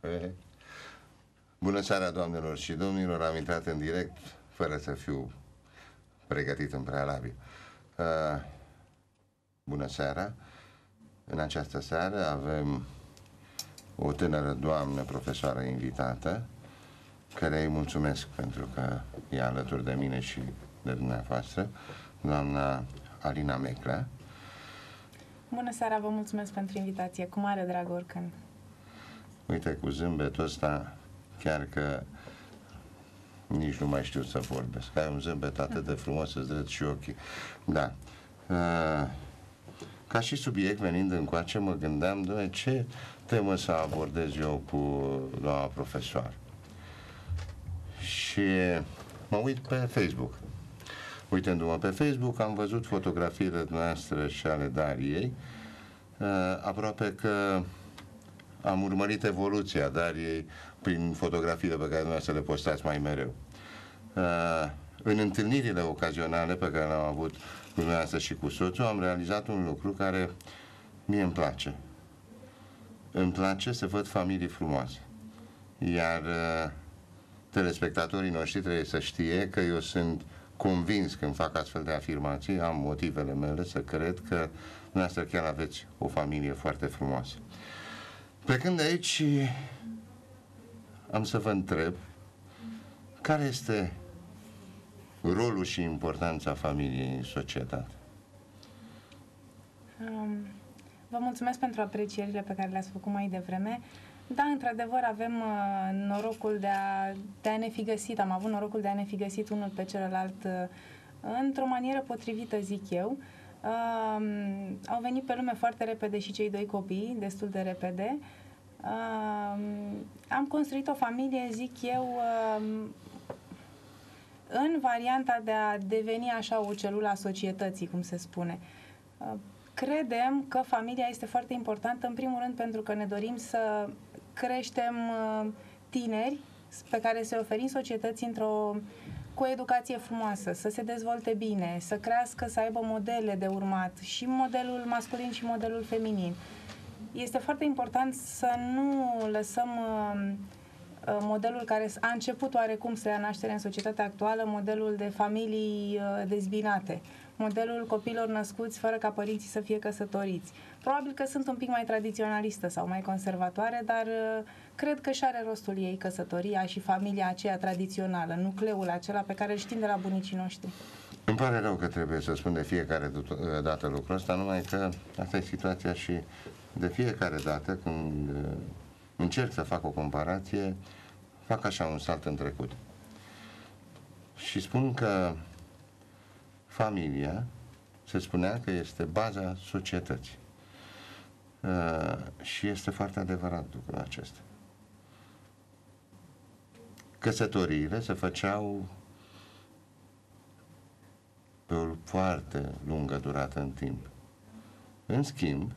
Bună seara, doamnelor și domnilor. Am intrat în direct fără să fiu pregătit în prealabil. Bună seara. În această seară avem o tânără doamnă profesoară invitată, care îi mulțumesc pentru că e alături de mine și de dumneavoastră, doamna Alina Meclea. Bună seara, vă mulțumesc pentru invitație, cu mare drag oricând. Uite, cu zâmbetul ăsta, chiar că nici nu mai știu să vorbesc. Ai un zâmbet atât de frumos, îți drept și ochii. Da. Ca și subiect, venind încoace, mă gândeam, doamne, ce temă să abordez eu cu doamna profesor. Și mă uit pe Facebook. Uitându-mă pe Facebook, am văzut fotografiile noastre și ale Dariei. Aproape că am urmărit evoluția Dariei prin fotografiile pe care dumneavoastră le postați mai mereu. În întâlnirile ocazionale pe care le-am avut cu dumneavoastră și cu soțul, am realizat un lucru care mie îmi place. Îmi place să văd familii frumoase. Iar telespectatorii noștri trebuie să știe că eu sunt convins când fac astfel de afirmații, am motivele mele să cred că dumneavoastră chiar aveți o familie foarte frumoasă. Plecând de aici, am să vă întreb care este rolul și importanța familiei în societate. Vă mulțumesc pentru aprecierile pe care le-ați făcut mai devreme. Da, într-adevăr, avem norocul de a ne fi găsit, am avut norocul de a ne fi găsit unul pe celălalt într-o manieră potrivită, zic eu. Au venit pe lume foarte repede și cei doi copii, destul de repede. Am construit o familie, zic eu, în varianta de a deveni așa o celulă a societății, cum se spune. Credem că familia este foarte importantă, în primul rând pentru că ne dorim să creștem tineri pe care să oferim societății cu o educație frumoasă, să se dezvolte bine, să crească, să aibă modele de urmat, și modelul masculin și modelul feminin. Este foarte important să nu lăsăm modelul care a început oarecum să ia naștere în societatea actuală, modelul de familii dezbinate, modelul copiilor născuți fără ca părinții să fie căsătoriți. Probabil că sunt un pic mai tradiționalistă sau mai conservatoare, dar cred că și are rostul ei căsătoria și familia aceea tradițională, nucleul acela pe care îl știm de la bunicii noștri. Îmi pare rău că trebuie să spun de fiecare dată lucrul ăsta, numai că asta e situația și de fiecare dată când încerc să fac o comparație, fac așa un salt în trecut. Și spun că familia se spunea că este baza societății. Și este foarte adevărat lucrul acesta. Căsătoriile se făceau pe o foarte lungă durată în timp. În schimb,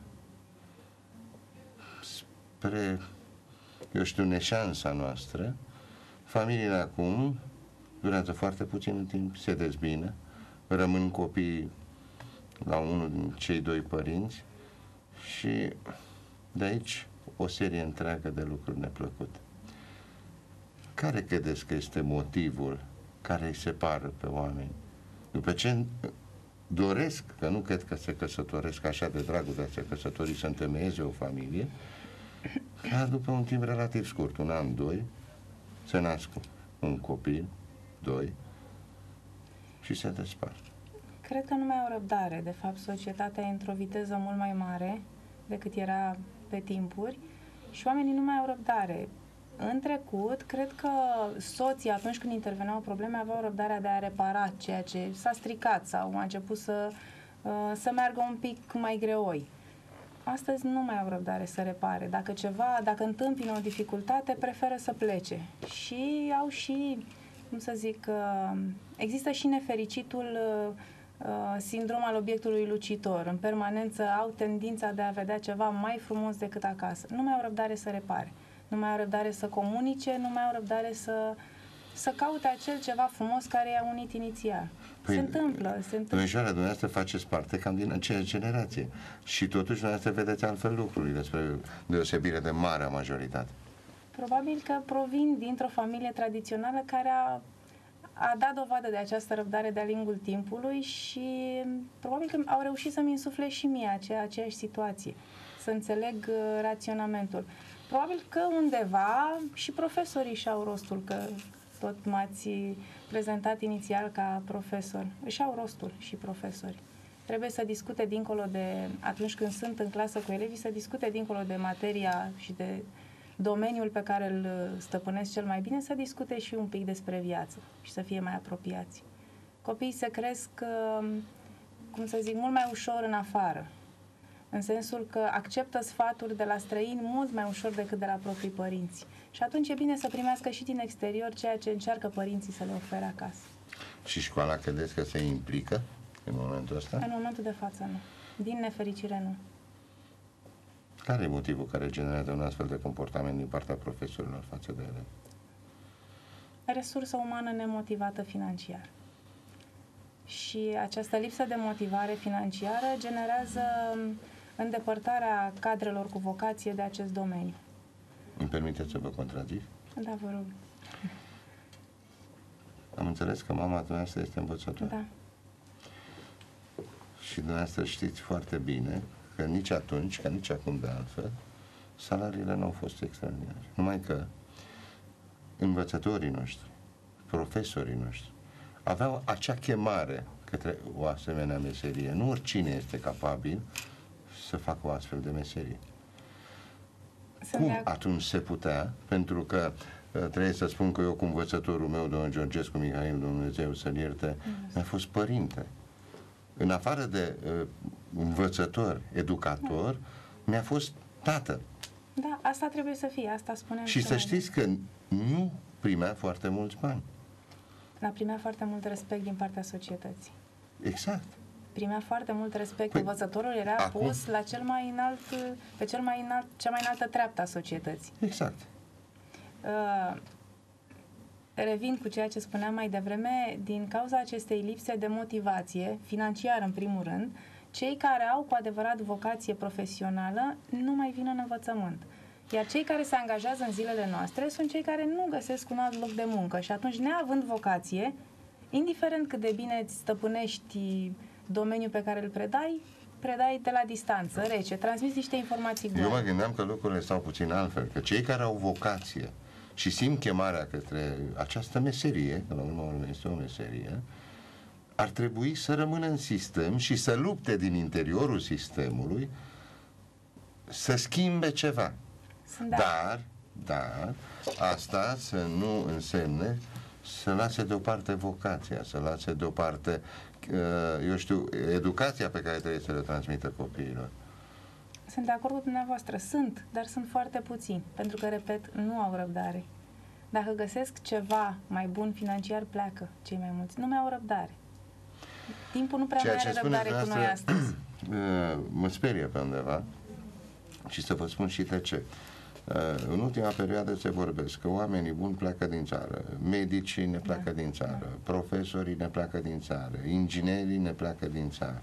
spre, eu știu, neșansa noastră, familiile acum durează foarte puțin în timp, se dezbină, rămân copii la unul din cei doi părinți și de aici o serie întreagă de lucruri neplăcute. Care credeți că este motivul care îi separă pe oameni? După ce doresc, că nu cred că se căsătoresc așa de dragul de a se căsători, să întemeieze o familie, dar după un timp relativ scurt, un an, doi, se nasc un copil, doi, și se despart. Cred că nu mai au răbdare. De fapt, societatea e într-o viteză mult mai mare decât era pe timpuri și oamenii nu mai au răbdare. În trecut, cred că soții, atunci când interveneau probleme, aveau răbdarea de a repara ceea ce s-a stricat sau a început să meargă un pic mai greoi. Astăzi nu mai au răbdare să repare. Dacă întâmpină o dificultate, preferă să plece. Și au și, cum să zic, există și nefericitul sindrom al obiectului lucitor. În permanență au tendința de a vedea ceva mai frumos decât acasă. Nu mai au răbdare să repare. Nu mai au răbdare să comunice, nu mai au răbdare să caute acel ceva frumos care i-a unit inițial. Păi, se întâmplă. Domnișoara, dumneavoastră faceți parte cam din aceeași generație și totuși dumneavoastră vedeți altfel lucrurile, despre deosebire de marea majoritate. Probabil că provin dintr-o familie tradițională care a dat dovadă de această răbdare de-a lungul timpului și probabil că au reușit să-mi insufle și mie aceeași situație, să înțeleg raționamentul. Probabil că undeva și profesorii și-au rostul, că tot m-ați prezentat inițial ca profesor, își-au rostul și profesori. Trebuie să discute dincolo de, atunci când sunt în clasă cu elevii, să discute dincolo de materia și de domeniul pe care îl stăpânesc cel mai bine, să discute și un pic despre viață și să fie mai apropiați. Copiii se cresc, cum să zic, mult mai ușor în afară, în sensul că acceptă sfaturi de la străini mult mai ușor decât de la proprii părinți. Și atunci e bine să primească și din exterior ceea ce încearcă părinții să le ofere acasă. Și școala credeți că se implică în momentul ăsta? În momentul de față nu. Din nefericire nu. Care e motivul care generează un astfel de comportament din partea profesorilor față de ele? Resursă umană nemotivată financiar. Și această lipsă de motivare financiară generează îndepărtarea cadrelor cu vocație de acest domeniu. Îmi permiteți să vă contrazic? Da, vă rog. Am înțeles că mama dumneavoastră este învățătoare. Da. Și dumneavoastră știți foarte bine că nici atunci, ca nici acum de altfel, salariile nu au fost extraordinare. Numai că învățătorii noștri, profesorii noștri, aveau acea chemare către o asemenea meserie. Nu oricine este capabil să facă o astfel de meserie. Cum atunci se putea? Pentru că trebuie să spun că eu cu învățătorul meu, domnul Georgescu Mihail, Dumnezeu să-l ierte, mi-a fost părinte. În afară de învățător, educator, mi-a fost tată. Da, asta trebuie să fie, asta spuneam. Și să știți că nu primea foarte mulți bani. Dar primea foarte mult respect din partea societății. Exact. Primea foarte mult respect. Învățătorul era pus la cea mai înaltă treaptă a societății. Exact. Revin cu ceea ce spuneam mai devreme, din cauza acestei lipse de motivație, financiară în primul rând, cei care au cu adevărat vocație profesională nu mai vin în învățământ. Iar cei care se angajează în zilele noastre sunt cei care nu găsesc un alt loc de muncă și atunci, neavând vocație, indiferent cât de bine îți stăpânești domeniul pe care îl predai de la distanță, rece, transmiți niște informații goale. Eu mă gândeam că lucrurile stau puțin altfel, că cei care au vocație și simt chemarea către această meserie, că la urmă este o meserie, ar trebui să rămână în sistem și să lupte din interiorul sistemului să schimbe ceva. Dar asta să nu însemne să lase deoparte vocația, să lase deoparte, eu știu, educația pe care trebuie să le transmită copiilor. Sunt de acord cu dumneavoastră, dar sunt foarte puțini, pentru că, repet, nu au răbdare. Dacă găsesc ceva mai bun financiar, pleacă cei mai mulți. Nu mai au răbdare. Timpul nu prea mai are răbdare cu noi astăzi. Mă sperie pe undeva și să vă spun și de ce. În ultima perioadă se vorbesc că oamenii buni pleacă din țară, medicii ne pleacă din țară, profesorii ne pleacă din țară, inginerii ne pleacă din țară.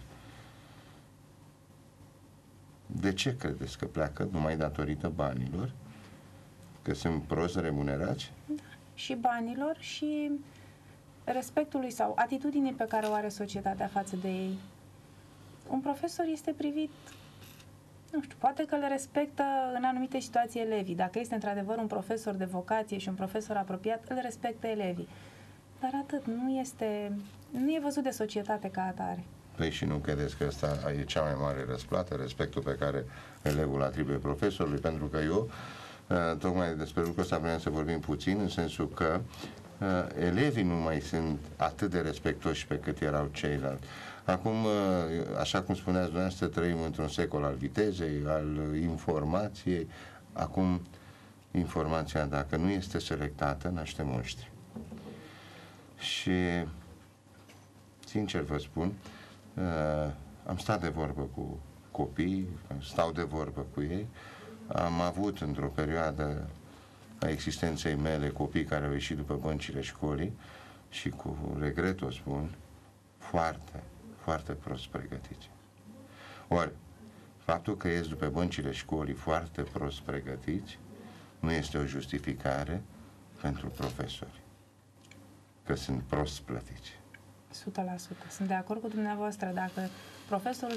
De ce credeți că pleacă? Numai datorită banilor? Că sunt prost remunerați? Da. Și banilor și respectului sau atitudinii pe care o are societatea față de ei. Un profesor este privit, nu știu, poate că le respectă în anumite situații elevii. Dacă este într-adevăr un profesor de vocație și un profesor apropiat, îl respectă elevii. Dar atât, nu e văzut de societate ca atare. Păi și nu credeți că asta e cea mai mare răsplată, respectul pe care elevul atribuie profesorului? Pentru că eu, tocmai despre lucrul ăsta vreau să vorbim puțin, în sensul că elevii nu mai sunt atât de respectoși pe cât erau ceilalți. Acum, așa cum spuneați dumneavoastră, trăim într-un secol al vitezei, al informației. Acum, informația, dacă nu este selectată, naște monștri. Și, sincer vă spun, am stat de vorbă cu copii, stau de vorbă cu ei. Am avut într-o perioadă a existenței mele copii care au ieșit după băncile școlii și cu regret o spun, foarte, foarte prost pregătiți. Ori, faptul că ies după băncile școlii foarte prost pregătiți nu este o justificare pentru profesori, că sunt prost plătiți. 100%. Sunt de acord cu dumneavoastră. Dacă profesorul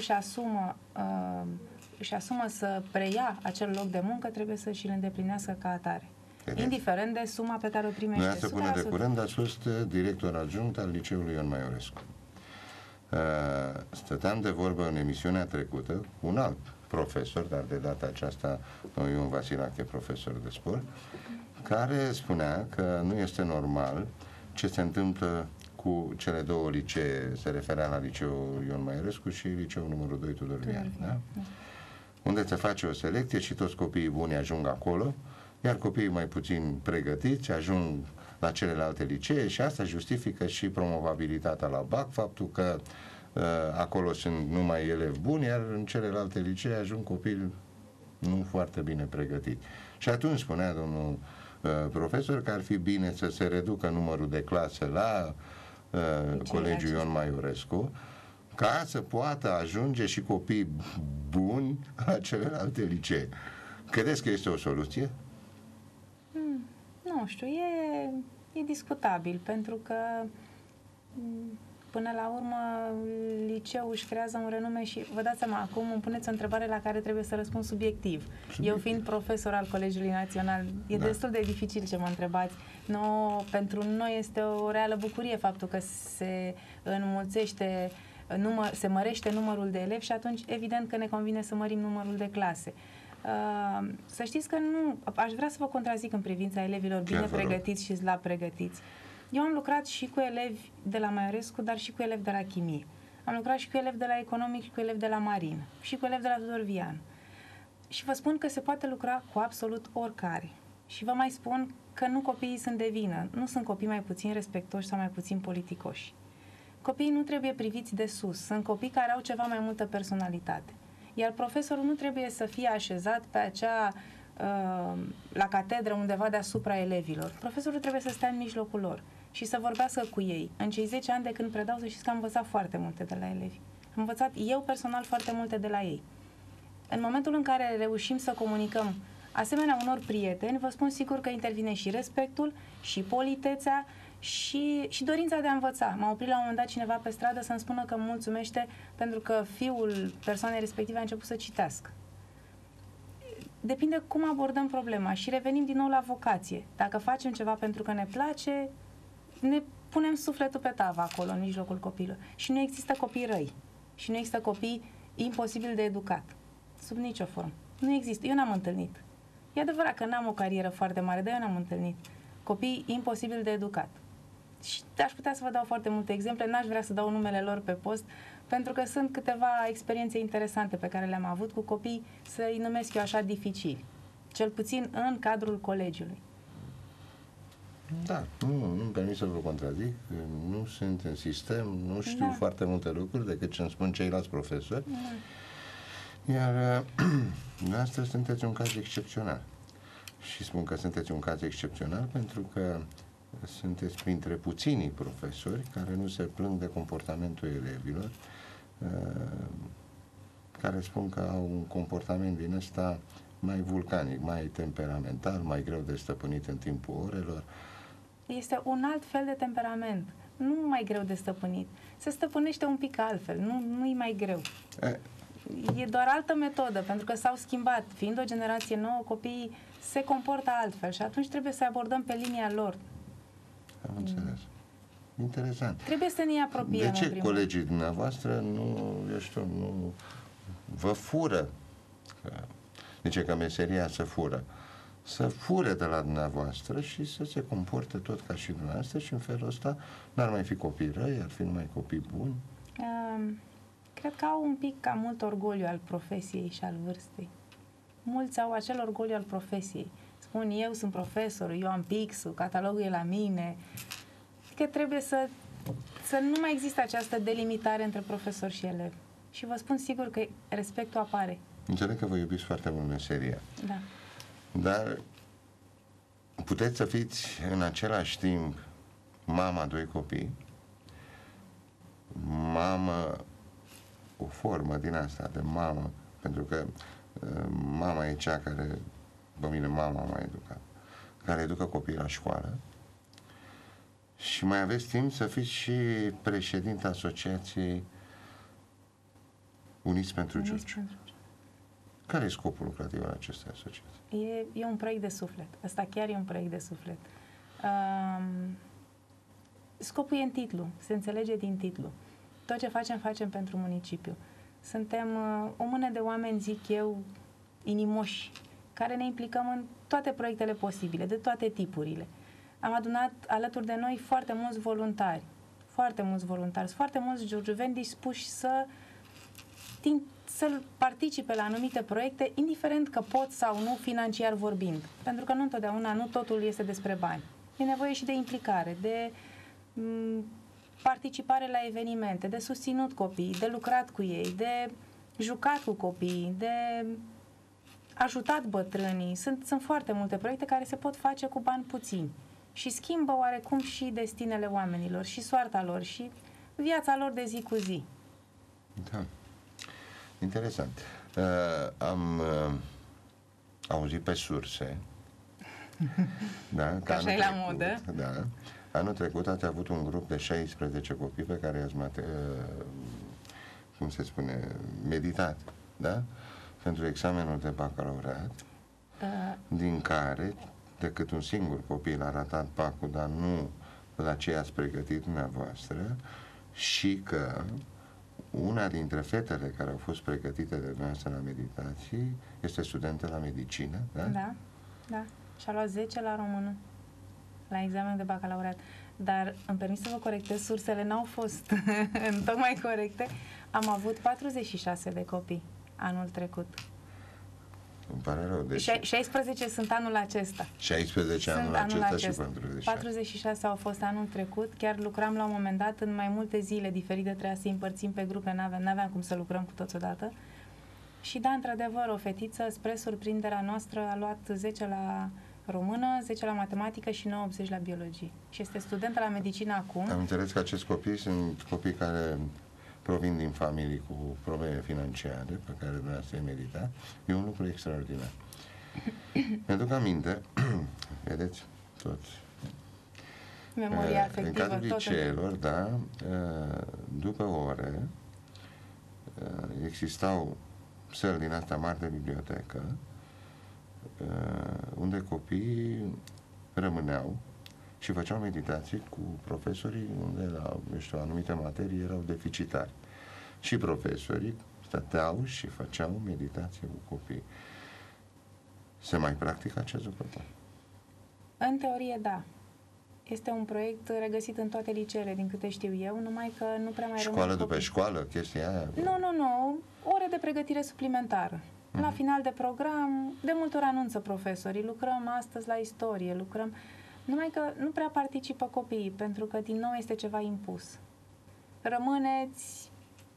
își asumă să preia acel loc de muncă, trebuie să și-l îndeplinească ca atare. Indiferent de suma pe care o primește. Dumneavoastră, până de curând, ați fost director adjunct al Liceului Ion Maiorescu. Stăteam de vorbă în emisiunea trecută cu un alt profesor, dar de data aceasta domnul Ion Vasilache, profesor de sport, care spunea că nu este normal ce se întâmplă cu cele două licee, se referea la Liceul Ion Maiorescu și Liceul numărul 2 Tudor Vian, da? Unde se face o selecție și toți copiii buni ajung acolo, iar copiii mai puțin pregătiți ajung la celelalte licee și asta justifică și promovabilitatea la BAC, faptul că acolo sunt numai elevi buni, iar în celelalte licee ajung copii nu foarte bine pregătiți. Și atunci spunea domnul profesor că ar fi bine să se reducă numărul de clase la Colegiul Ion Maiorescu, ca să poată ajunge și copii buni la celelalte licee. Credeți că este o soluție? Nu știu, e discutabil, pentru că până la urmă liceul își creează un renume și vă dați seama, acum îmi puneți o întrebare la care trebuie să răspund subiectiv. Eu fiind profesor al Colegiului Național, e destul de dificil ce mă întrebați. Pentru noi este o reală bucurie faptul că se înmulțește, se mărește numărul de elevi și atunci evident că ne convine să mărim numărul de clase. Să știți că nu aș vrea să vă contrazic în privința elevilor bine pregătiți și slab pregătiți. Eu am lucrat și cu elevi de la Maiorescu, dar și cu elevi de la chimie. Am lucrat și cu elevi de la economic și cu elevi de la marin și cu elevi de la Tudor Vian. Și vă spun că se poate lucra cu absolut oricare. Și vă mai spun că nu copiii sunt de vină. Nu sunt copii mai puțin respectoși sau mai puțin politicoși. Copiii nu trebuie priviți de sus. Sunt copii care au ceva mai multă personalitate. Iar profesorul nu trebuie să fie așezat pe la catedră undeva deasupra elevilor. Profesorul trebuie să stea în mijlocul lor și să vorbească cu ei. În cei 10 ani de când predau, să știți că am învățat foarte multe de la elevi. Am învățat eu personal foarte multe de la ei. În momentul în care reușim să comunicăm asemenea unor prieteni, vă spun sigur că intervine și respectul, și politețea, și dorința de a învăța. M-a oprit la un moment dat cineva pe stradă să-mi spună că îmi mulțumește pentru că fiul persoanei respective a început să citească. Depinde cum abordăm problema și revenim din nou la vocație. Dacă facem ceva pentru că ne place, ne punem sufletul pe tavă acolo, în mijlocul copiilor. Și nu există copii răi. Și nu există copii imposibil de educat. Sub nicio formă. Nu există. Eu n-am întâlnit. E adevărat că n-am o carieră foarte mare, dar eu n-am întâlnit copii imposibil de educat. Și aș putea să vă dau foarte multe exemple, n-aș vrea să dau numele lor pe post, pentru că sunt câteva experiențe interesante pe care le-am avut cu copii, să-i numesc eu așa, dificili. Cel puțin în cadrul colegiului. Da, nu-mi permit să vă contradic, nu sunt în sistem, nu știu foarte multe lucruri decât ce îmi spun ceilalți profesori. Iar dumneavoastră sunteți un caz excepțional. Și spun că sunteți un caz excepțional pentru că sunteți printre puținii profesori care nu se plâng de comportamentul elevilor, care spun că au un comportament din ăsta mai vulcanic, mai temperamental, mai greu de stăpânit în timpul orelor. Este un alt fel de temperament, nu mai greu de stăpânit. Se stăpânește un pic altfel, nu e mai greu. E doar altă metodă, pentru că s-au schimbat. Fiind o generație nouă, copiii se comportă altfel și atunci trebuie să abordăm pe linia lor. Am înțeles. Interesant. Trebuie să ne apropiem. De ce colegii dumneavoastră nu vă fură? Zice că meseria se fură. Să fure de la dumneavoastră și să se comporte tot ca și dumneavoastră și în felul ăsta n-ar mai fi copii răi, ar fi numai copii buni? Cred că au un pic cam mult orgoliu al profesiei și al vârstei. Mulți au acel orgoliu al profesiei. Spun, eu sunt profesor, eu am pixul, catalogul e la mine. Că trebuie să nu mai există această delimitare între profesor și elev. Și vă spun sigur că respectul apare. Înțeleg că vă iubiți foarte mult meseria. Da. Dar puteți să fiți în același timp mama doi copii, mamă, o formă din asta de mamă, pentru că mama e cea care pe mine mama m-a educat, care educă copiii la școală, și mai aveți timp să fiți și președinta Asociației Uniți pentru Giurgiu. Care e scopul lucrativ al acestei asociații? E un proiect de suflet. Ăsta chiar e un proiect de suflet. Scopul e în titlu, se înțelege din titlu. Tot ce facem, facem pentru municipiu. Suntem o mână de oameni, zic eu, inimoși, care ne implicăm în toate proiectele posibile, de toate tipurile. Am adunat alături de noi foarte mulți voluntari, foarte mulți giurgiuveni dispuși să participe la anumite proiecte, indiferent că pot sau nu, financiar vorbind. Pentru că nu întotdeauna, nu totul este despre bani. E nevoie și de implicare, de participare la evenimente, de susținut copiii, de lucrat cu ei, de jucat cu copiii, de ajutat bătrânii. Sunt foarte multe proiecte care se pot face cu bani puțini și schimbă oarecum și destinele oamenilor, și soarta lor, și viața lor de zi cu zi. Da. Interesant. Am auzit pe surse, da, că așa e la modă. Da, anul trecut ați avut un grup de 16 copii pe care i-ați cum se spune, meditat, da? Pentru examenul de bacalaureat, din care decât un singur copil a ratat pacul, dar nu la ce ați pregătit dumneavoastră, și că una dintre fetele care au fost pregătite de dumneavoastră la meditații este studentă la medicină, da? Da, da. Și-a luat 10 la română, la examenul de bacalaureat. Dar îmi permis să vă corectez, sursele n-au fost tocmai corecte. Am avut 46 de copii anul trecut. Îmi pare rău. Deci 16 sunt anul acesta. 16 anul acesta și 46. 46 au fost anul trecut. Chiar lucram la un moment dat în mai multe zile diferite, trebuia să îi împărțim pe grupe, n-aveam cum să lucrăm cu toți odată. Și da, într-adevăr, o fetiță, spre surprinderea noastră, a luat 10 la română, 10 la matematică și 90 la biologie. Și este studentă la medicină acum. Am înțeles că acești copii sunt copii care provin din familii cu probleme financiare pe care dumneavoastră îi medita. E un lucru extraordinar. Mi-aduc aminte, vedeți, toți. Memoria afectivă. În cadrul liceelor, da, după ore, existau săli din asta mari de bibliotecă, unde copiii rămâneau și făceau meditații cu profesorii unde la, anumite materii erau deficitari. Și profesorii stăteau și făceau meditație cu copii. Se mai practică acest lucru? În teorie, da. Este un proiect regăsit în toate liceele, din câte știu eu, numai că nu prea mai școală după școală, chestia aia? Nu. Ore de pregătire suplimentară. La final de program, de multe ori anunță profesorii, lucrăm astăzi la istorie, lucrăm... Numai că nu prea participă copiii, pentru că din nou este ceva impus. Rămâneți,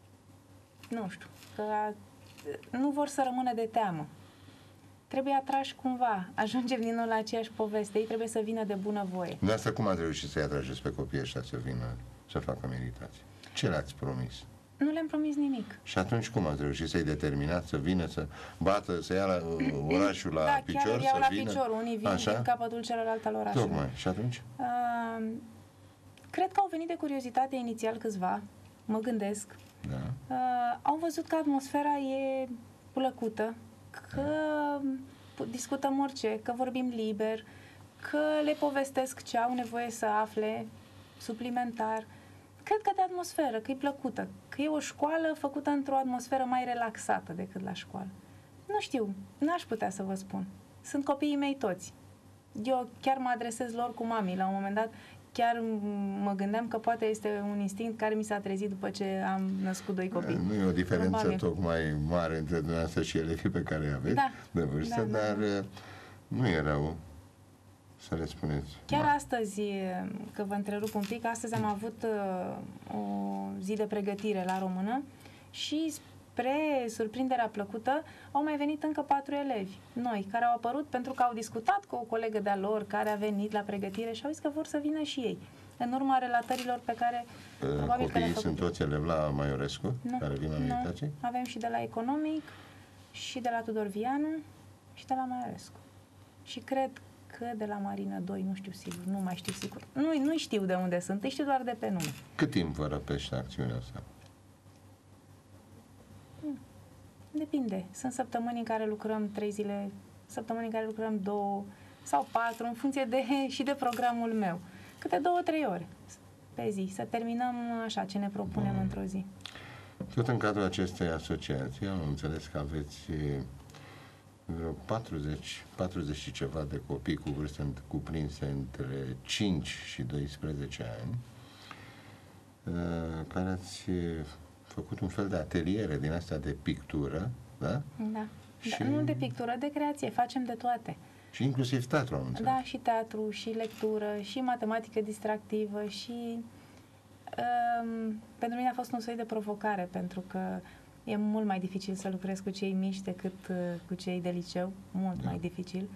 nu știu, că nu vor să rămână de teamă. Trebuie atrași cumva, ajungem din nou la aceeași poveste, ei trebuie să vină de bunăvoie. De asta cum ați reușit să-i atrageți pe copiii ăștia să vină să facă meditație? Ce le-ați promis? Nu le-am promis nimic. Și atunci cum ați reușit să-i determinați să vină, să bată, să ia orașul la picior, chiar iau la vină? picior, unii vin din capătul celălalt al orașului. Tocmai. Și atunci? Cred că au venit de curiozitate inițial câțiva, mă gândesc. Da. Au văzut că atmosfera e plăcută, că discutăm orice, că vorbim liber, că le povestesc ce au nevoie să afle suplimentar. Cred că de atmosferă, că e plăcută, că e o școală făcută într-o atmosferă mai relaxată decât la școală. Nu știu, n-aș putea să vă spun. Sunt copiii mei toți. Eu chiar mă adresez lor cu mami. La un moment dat chiar mă gândeam că poate este un instinct care mi s-a trezit după ce am născut 2 copii. Nu e o diferență tocmai mare între dumneavoastră și elevii pe care îi aveți de vârstă, dar nu e rău să le spuneți. Chiar astăzi, că vă întrerup un pic, astăzi am avut o zi de pregătire la română și spre surprinderea plăcută au mai venit încă 4 elevi noi, care au apărut pentru că au discutat cu o colegă de-a lor care a venit la pregătire și au zis că vor să vină și ei. În urma relatărilor pe care probabil că copiii sunt toți elevi la Maiorescu, care vin la meditație? Avem și de la Economic, și de la Tudor Vianu, și de la Maiorescu. și cred că de la Marină 2, nu știu sigur, nu mai știu sigur. Nu știu de unde sunt, îi știu doar de pe nume. Cât timp vă răpește acțiunea asta? Depinde. Sunt săptămâni în care lucrăm 3 zile, săptămâni în care lucrăm 2 sau 4, în funcție și de programul meu. Câte 2-3 ore pe zi, să terminăm așa ce ne propunem într-o zi. Tot în cadrul acestei asociații am înțeles că aveți vreo 40 și ceva de copii cu vârste cuprinse între 5 și 12 ani, care ați făcut un fel de ateliere din astea de pictură, da? Da. Și... Nu de pictură, de creație, facem de toate. Și inclusiv teatru, am înțeles. Da, și teatru, și lectură, și matematică distractivă, și pentru mine a fost un soi de provocare, pentru că e mult mai dificil să lucrez cu cei mici decât cu cei de liceu, mult mai dificil.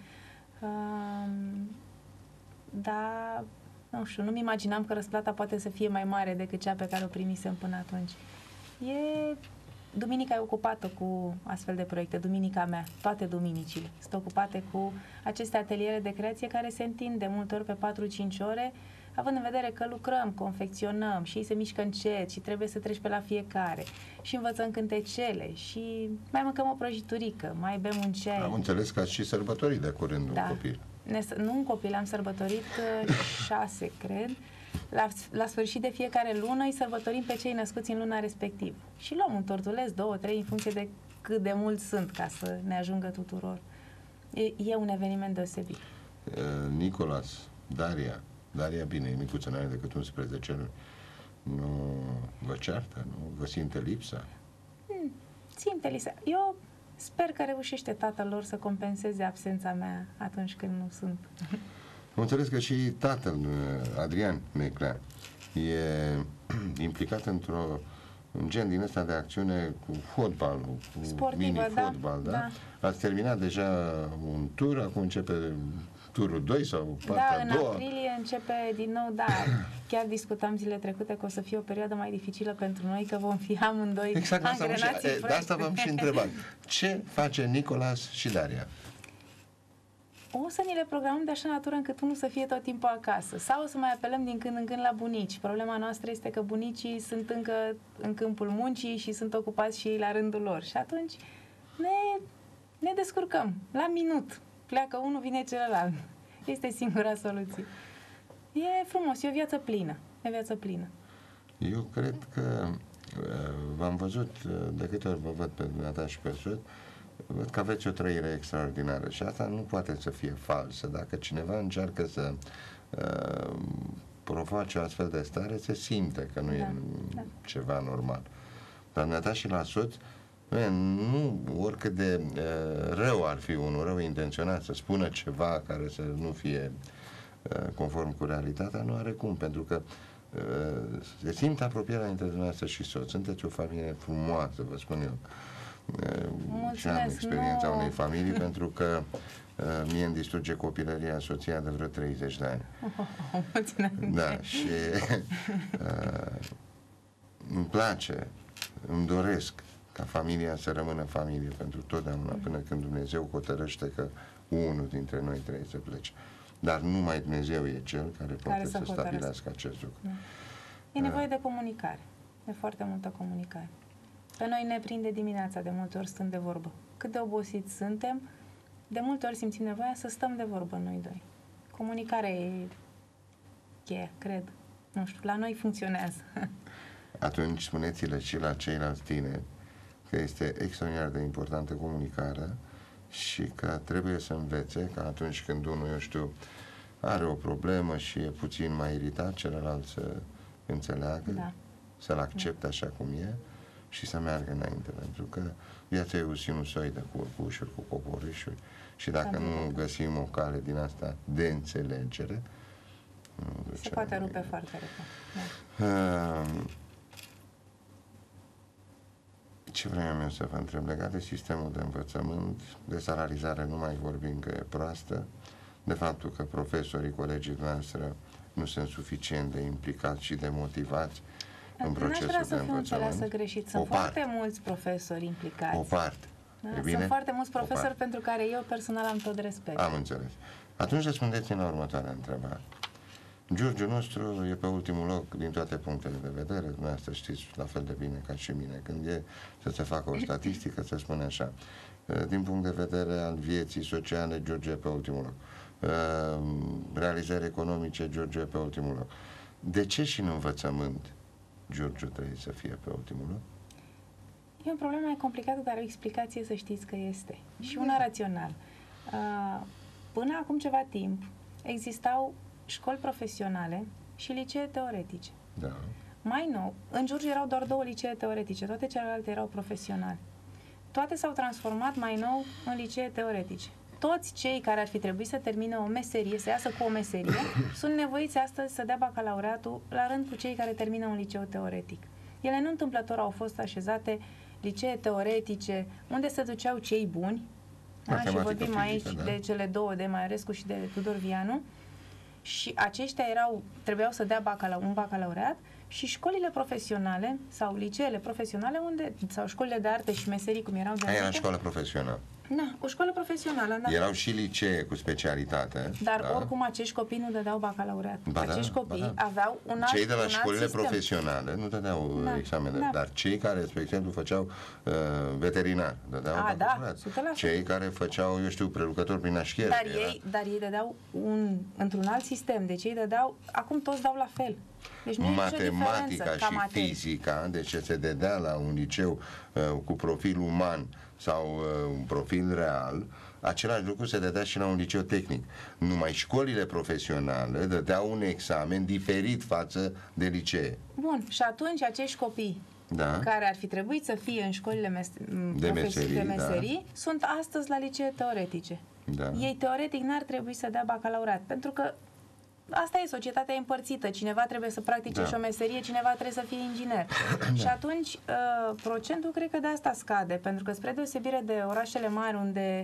Dar, nu știu, nu-mi imaginam că răsplata poate să fie mai mare decât cea pe care o primisem până atunci. Duminica e ocupată cu astfel de proiecte, duminica mea, toate duminicile. Sunt ocupate cu aceste ateliere de creație care se întind de multe ori pe 4-5 ore, având în vedere că lucrăm, confecționăm și ei se mișcă încet și trebuie să treci pe la fiecare și învățăm cântecele și mai mâncăm o prăjiturică, mai bem un ceai. Am înțeles că ați și sărbătorit de curând un copil. Nu un copil, am sărbătorit 6, cred. La sfârșit de fiecare lună îi sărbătorim pe cei născuți în luna respectivă. Și luăm un tortuleț, 2-3, în funcție de cât de mulți sunt, ca să ne ajungă tuturor. E un eveniment deosebit. Nicolas, Daria, bine, e micuță, n-are decât 11 luni. Nu vă ceartă? Nu vă simte lipsa? Simte lipsa. Eu sper că reușește tatăl lor să compenseze absența mea atunci când nu sunt. Am înțeles că și tatăl, Adrian Meclea, e implicat un gen din ăsta de acțiune cu fotbalul, cu sportivă, mini-fotbal, da? Ați terminat deja un tur, acum începe turul 2 sau partea a doua? Da, în aprilie începe din nou, da. Chiar discutam zile trecute că o să fie o perioadă mai dificilă pentru noi, că vom fi amândoi angrenați în proiect. De asta v-am și întrebat. Ce face Nicolas și Daria? O să ni le programăm de așa natură încât unul să fie tot timpul acasă. Sau o să mai apelăm din când în când la bunici. Problema noastră este că bunicii sunt încă în câmpul muncii și sunt ocupați și ei la rândul lor. Și atunci ne descurcăm. La minut. Pleacă unul, vine celălalt. Este singura soluție. E frumos, e o viață plină. E viață plină. Eu cred că v-am văzut, de câte ori vă văd pe dumneata și pe soț, văd că aveți o trăire extraordinară și asta nu poate să fie falsă. Dacă cineva încearcă să provoace o astfel de stare, se simte că nu e ceva normal. Dar dumneata și la soț, nu, oricât de rău ar fi unul, rău intenționat, să spună ceva care să nu fie conform cu realitatea, nu are cum, pentru că se simte apropierea între dumneavoastră și soț. Sunteți o familie frumoasă, vă spun eu. Și am experiența unei familii, pentru că mie îmi distruge copilăria soția de vreo 30 de ani. Da, și îmi place, îmi doresc ca familia să rămână familie pentru totdeauna, până când Dumnezeu hotărăște că unul dintre noi trebuie să plece. Dar numai Dumnezeu e Cel care poate să stabilească acest lucru. E nevoie de comunicare, de foarte multă comunicare. Pe noi ne prinde dimineața, de multe ori stând de vorbă. Cât de obosiți suntem, de multe ori simțim nevoia să stăm de vorbă noi doi. Comunicarea e cheia, cred. Nu știu, la noi funcționează. Atunci spuneți-le și la ceilalți tineri că este extraordinar de importantă comunicarea și că trebuie să învețe că atunci când unul, eu știu, are o problemă și e puțin mai iritat, celălalt să înțeleagă, să-l accepte așa cum e și să meargă înainte, pentru că viața e un sinusoi de curcușuri, cu coborâșuri și dacă nu găsim o cale din asta de înțelegere, se poate rupe foarte repede. Ce vreau eu să vă întreb legat de sistemul de învățământ, de salarizare nu mai vorbim că e proastă, de faptul că profesorii, colegii noastre nu sunt suficient de implicați și de motivați în procesul de învățământ. N-aș vrea să fiu înțeleasă greșit. Sunt foarte mulți profesori implicați. O parte. Da? E bine? Sunt foarte mulți profesori pentru care eu personal am tot respect. Am înțeles. Atunci răspundeți-mi la următoarea întrebare. Giurgiul nostru e pe ultimul loc din toate punctele de vedere, dumneavoastră știți la fel de bine ca și mine. Când e să se facă o statistică, se spune așa, din punct de vedere al vieții sociale, Giurgiu e pe ultimul loc. Realizări economice, Giurgiu e pe ultimul loc. De ce și în învățământ Giurgiu trebuie să fie pe ultimul loc? E o problemă mai complicată, dar o explicație să știți că este. Și una rațională. Până acum ceva timp existau școli profesionale și licee teoretice. Da. Mai nou, în Giurgiu erau doar 2 licee teoretice, toate celelalte erau profesionale. Toate s-au transformat mai nou în licee teoretice. Toți cei care ar fi trebuit să termine o meserie, să iasă cu o meserie, sunt nevoiți astăzi să dea bacalaureatul la rând cu cei care termină un liceu teoretic. Ele nu întâmplător au fost așezate licee teoretice, unde se duceau cei buni, și vorbim aici de cele 2, de Maiorescu și de Tudor Vianu, și aceștia trebuiau să dea un bacalaureat, și școlile profesionale sau liceele profesionale sau școlile de arte și meserii cum erau de aia era școală profesională. Da, o școală profesională, da. Erau și licee cu specialitate. Dar oricum acești copii nu dădeau bacalaureat. Acești copii aveau un alt Cei de la școlile sistem profesionale nu dădeau examene, dar cei care, spre exemplu, făceau veterinar, dădeau bacalaureat. Cei care făceau, eu știu, prelucrători prin așchiere. Dar ei dădeau într-un alt sistem. Deci ei dădeau, acum toți dau la fel. Deci matematica și fizica, deci se dădea la un liceu cu profil uman sau un profil real, același lucru se dădea și la un liceu tehnic. Numai școlile profesionale dădeau un examen diferit față de licee. Bun, și atunci acești copii care ar fi trebuit să fie în școlile de meserii sunt astăzi la licee teoretice. Da. Ei teoretic n-ar trebui să dea bacalaureat, pentru că asta e, societatea e împărțită. Cineva trebuie să practice și o meserie, cineva trebuie să fie inginer. Și atunci procentul cred că de asta scade, pentru că spre deosebire de orașele mari unde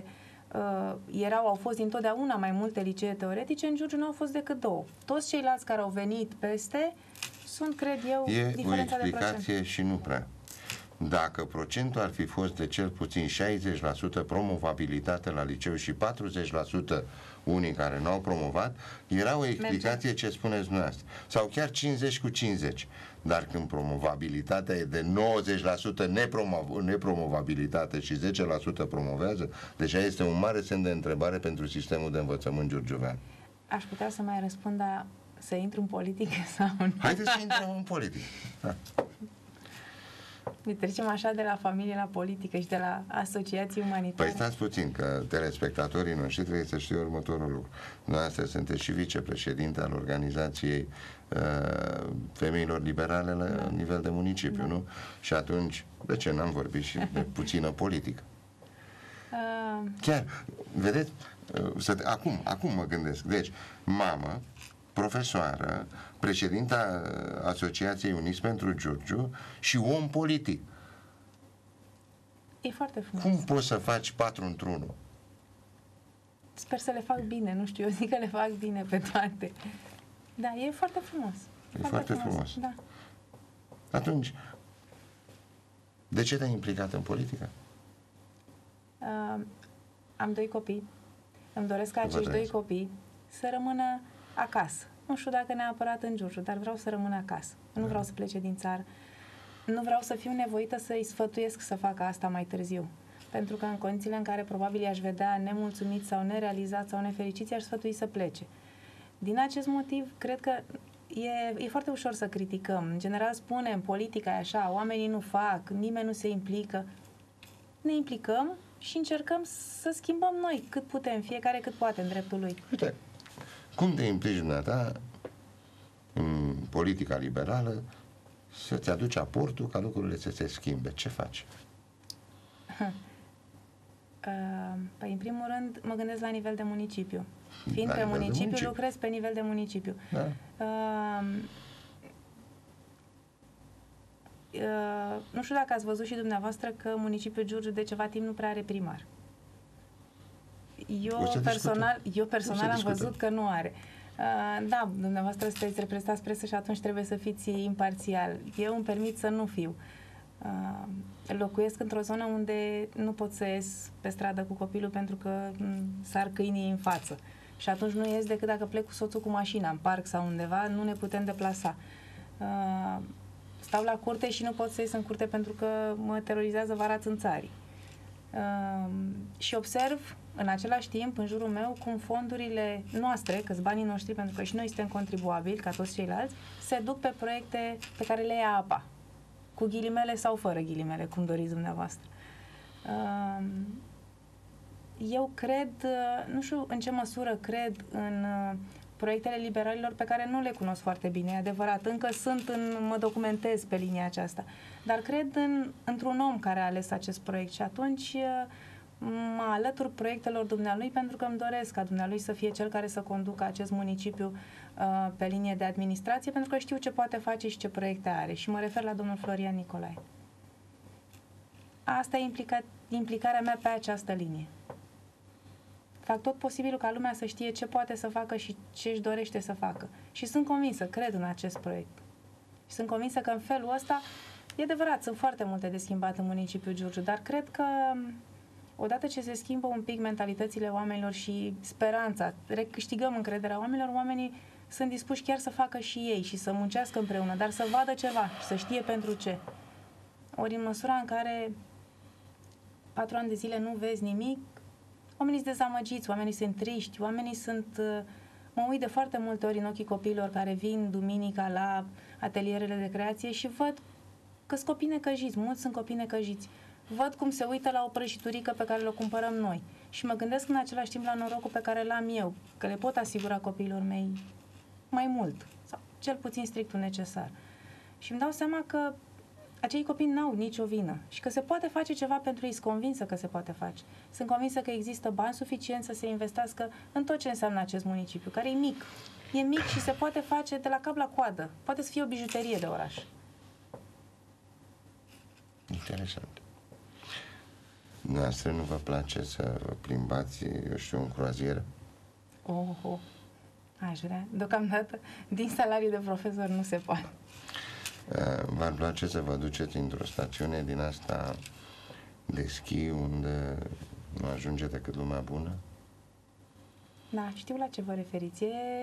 au fost dintotdeauna mai multe licee teoretice, în Giurgiu nu au fost decât 2. Toți ceilalți care au venit peste sunt, cred eu, diferența de procent. E o explicație și nu prea. Dacă procentul ar fi fost de cel puțin 60% promovabilitate la liceu și 40% unii care nu au promovat, era o explicație ce spuneți dumneavoastră. Sau chiar 50 cu 50. Dar când promovabilitatea e de 90% nepromovabilitate și 10% promovează, deja este un mare semn de întrebare pentru sistemul de învățământ giurgiuvean. Aș putea să mai răspund, dar să intru în politică sau nu? Haideți să intrăm în politică. Ne trecem așa de la familie la politică și de la asociații umanitare. Păi stați puțin, că telespectatorii noștri trebuie să știe următorul lucru. Noastră sunteți și vicepreședinte al organizației femeilor liberale la nivel de municipiu, nu? Și atunci, de ce n-am vorbit și de puțină politică? Chiar, vedeți, acum mă gândesc. Deci, mamă, profesoară, președinta Asociației Uniți pentru Giurgiu și om politic. E foarte frumos. Cum poți să faci 4 într-1? Sper să le fac bine, nu știu, eu zic că le fac bine pe toate. Da, e foarte frumos. E foarte frumos. Da. Atunci, de ce te-ai implicat în politică? Am 2 copii. Îmi doresc ca acești 2 copii să rămână acasă. Nu știu dacă neapărat în Giurgiu, dar vreau să rămân acasă. Nu vreau să plece din țară. Nu vreau să fiu nevoită să-i sfătuiesc să facă asta mai târziu. Pentru că în condițiile în care probabil i-aș vedea nemulțumit sau nerealizat sau nefericit, i-aș sfătui să plece. Din acest motiv, cred că e foarte ușor să criticăm. În general spunem, politica e așa, oamenii nu fac, nimeni nu se implică. Ne implicăm și încercăm să schimbăm noi cât putem, fiecare cât poate în dreptul lui. Uite, cum te implici dumneata în politica liberală să-ți aduci aportul ca lucrurile să se schimbe? Ce faci? Păi, în primul rând, mă gândesc la nivel de municipiu. Fiind pe municipiu, lucrez pe nivel de municipiu. Da. Nu știu dacă ați văzut și dumneavoastră că municipiul Giurgiu de ceva timp nu prea are primar. Eu personal am văzut că nu are. Da, dumneavoastră sunteți reprezentați presă și atunci trebuie să fiți imparțial. Eu îmi permit să nu fiu. Locuiesc într-o zonă unde nu pot să ies pe stradă cu copilul pentru că sar câinii în față. Și atunci nu ies decât dacă plec cu soțul cu mașina, în parc sau undeva, nu ne putem deplasa. Stau la curte și nu pot să ies în curte pentru că mă terorizează vara țânțarii. Și observ în același timp, în jurul meu, cum fondurile noastre, că-s banii noștri, pentru că și noi suntem contribuabili, ca toți ceilalți, se duc pe proiecte pe care le ia apa. Cu ghilimele sau fără ghilimele, cum doriți dumneavoastră. Eu cred, nu știu în ce măsură cred în proiectele liberalilor pe care nu le cunosc foarte bine, e adevărat, încă mă documentez pe linia aceasta, dar cred într-un om care a ales acest proiect și atunci mă alătur proiectelor dumnealui pentru că îmi doresc ca dumnealui să fie cel care să conducă acest municipiu pe linie de administrație, pentru că știu ce poate face și ce proiecte are și mă refer la domnul Florian Nicolae. Asta e implicarea mea pe această linie. Fac tot posibilul ca lumea să știe ce poate să facă și ce își dorește să facă. Și sunt convinsă, cred în acest proiect. Și sunt convinsă că în felul ăsta, e adevărat, sunt foarte multe de schimbat în municipiul Giurgiu, dar cred că odată ce se schimbă un pic mentalitățile oamenilor și speranța, recâștigăm încrederea oamenilor, oamenii sunt dispuși chiar să facă și ei și să muncească împreună, dar să vadă ceva și să știe pentru ce. Ori în măsura în care 4 ani de zile nu vezi nimic, oamenii sunt dezamăgiți, oamenii sunt triști, oamenii sunt... Mă uit de foarte multe ori în ochii copiilor care vin duminica la atelierele de creație și văd că sunt copii necăjiți, mulți sunt copii necăjiți. Văd cum se uită la o prăjiturică pe care le cumpărăm noi și mă gândesc în același timp la norocul pe care l-am eu, că le pot asigura copiilor mei mai mult, sau cel puțin strictul necesar. Și îmi dau seama că acei copii n-au nicio vină și că se poate face ceva pentru ei, sunt convinsă că se poate face. Sunt convinsă că există bani suficienți să se investească în tot ce înseamnă acest municipiu, care e mic. E mic și se poate face de la cap la coadă. Poate să fie o bijuterie de oraș. Interesant. Noastră nu vă place să vă plimbați, eu știu, în croazieră? Oh, aș vrea. Deocamdată, din salariul de profesor nu se poate. V-ar place să vă duceți într-o stațiune din asta de schi unde nu ajunge decât lumea bună? Da, știu la ce vă referiți.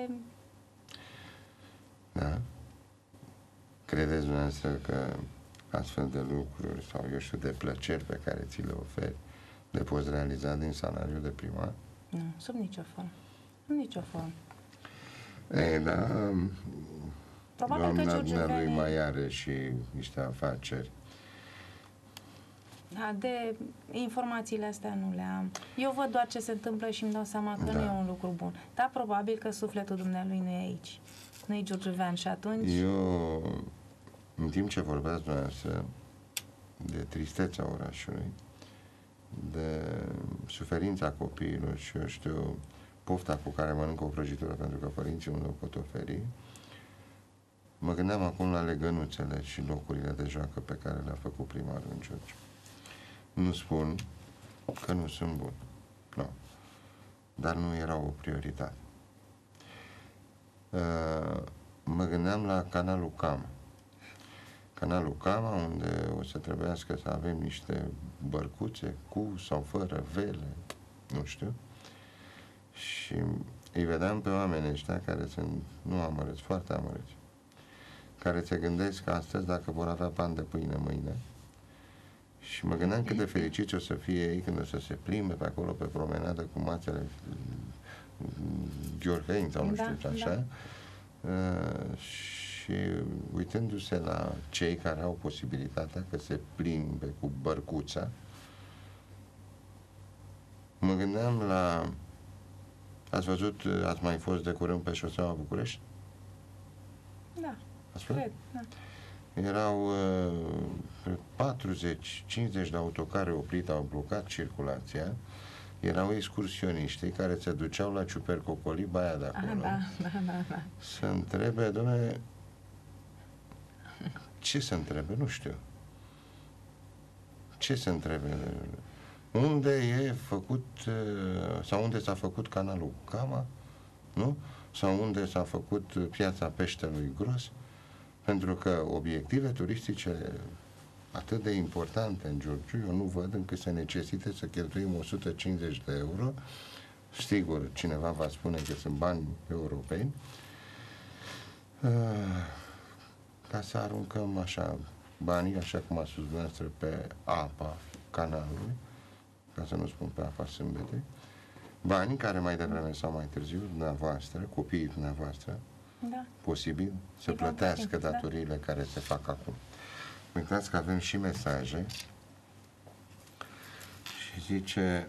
Da? Credeți dumneavoastră că astfel de lucruri sau, eu știu, de plăceri pe care ți le oferi le poți realiza din salariul de primar? Nu, sub nicio formă. Sub nicio formă. Da, Probabil că lui mai are și niște afaceri. Da, de informațiile astea nu le am. Eu văd doar ce se întâmplă și îmi dau seama că nu e un lucru bun. Dar probabil că sufletul dumnealui nu e aici. Nu e giurgiuvean și atunci... Eu, în timp ce vorbeați dumneavoastră de tristețea orașului, de suferința copiilor și, eu știu, pofta cu care mănâncă o prăjitură pentru că părinții nu o pot oferi, mă gândeam acum la legănuțele și locurile de joacă pe care le-a făcut primarul în Giurgiu. Nu spun că nu sunt buni, nu. Dar nu era o prioritate. Mă gândeam la canalul Cama. Canalul Cama, unde o să trebuiască să avem niște bărcuțe cu sau fără vele, nu știu. Și îi vedeam pe oamenii ăștia care sunt, nu amărâți, foarte amărâți, care se gândesc astăzi dacă vor avea pan de pâine mâine. Și mă gândeam cât de fericiți o să fie ei când o să se plimbe pe acolo pe promenadă cu mațele gheorgheni sau nu știu, așa. Da. Și uitându-se la cei care au posibilitatea că se plimbe cu bărcuța, mă gândeam la... Ați văzut, ați mai fost de curând pe șoseaua București? Da, cred, da. Erau 40-50 de autocare oprite, au blocat circulația. Erau excursioniștii care se duceau la Ciupercocoli, baia de acolo. Da. Să întrebe, dom'le, ce să întrebe? Nu știu. Ce să întrebe? Unde e făcut, sau unde s-a făcut canalul Cama, nu? Sau unde s-a făcut piața peștelui gros? Pentru că obiective turistice atât de importante în Giurgiu, eu nu văd încât să necesite să cheltuim 150 de euro. Sigur, cineva va spune că sunt bani europeni, ca să aruncăm așa banii, așa cum a spus dumneavoastră, pe apa canalului, ca să nu spun pe apa sâmbetei, banii care mai devreme sau mai târziu, dumneavoastră, copiii dumneavoastră, Da. posibil să Îi vom plătească plăti, da. datoriile care se fac acum. Uitați că avem și mesaje și zice,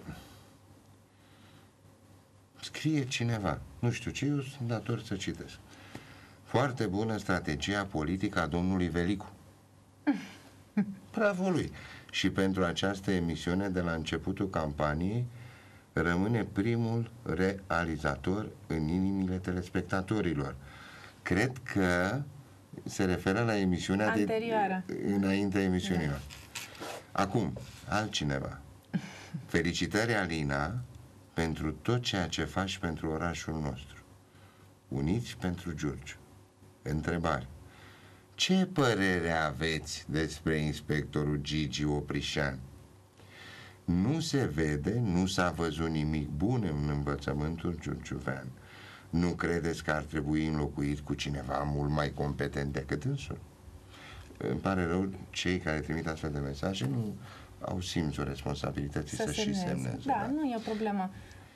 scrie cineva, nu știu ce, eu sunt dator să citesc. Foarte bună strategia politică a domnului Velicu. Bravo lui! Și pentru această emisiune de la începutul campaniei rămâne primul realizator în inimile telespectatorilor. Cred că se referă la emisiunea Anterioară. înaintea emisiunilor. Acum, altcineva. Felicitări, Alina, pentru tot ceea ce faci pentru orașul nostru. Uniți pentru Giurgiu. Întrebare. Ce părere aveți despre inspectorul Gigi Oprișan? Nu se vede, nu s-a văzut nimic bun în învățământul giurgiuvean. Nu credeți că ar trebui înlocuit cu cineva mult mai competent decât însul? Îmi pare rău, cei care trimit astfel de mesaje nu au simțul responsabilității să și semneze. Da, nu e o problemă.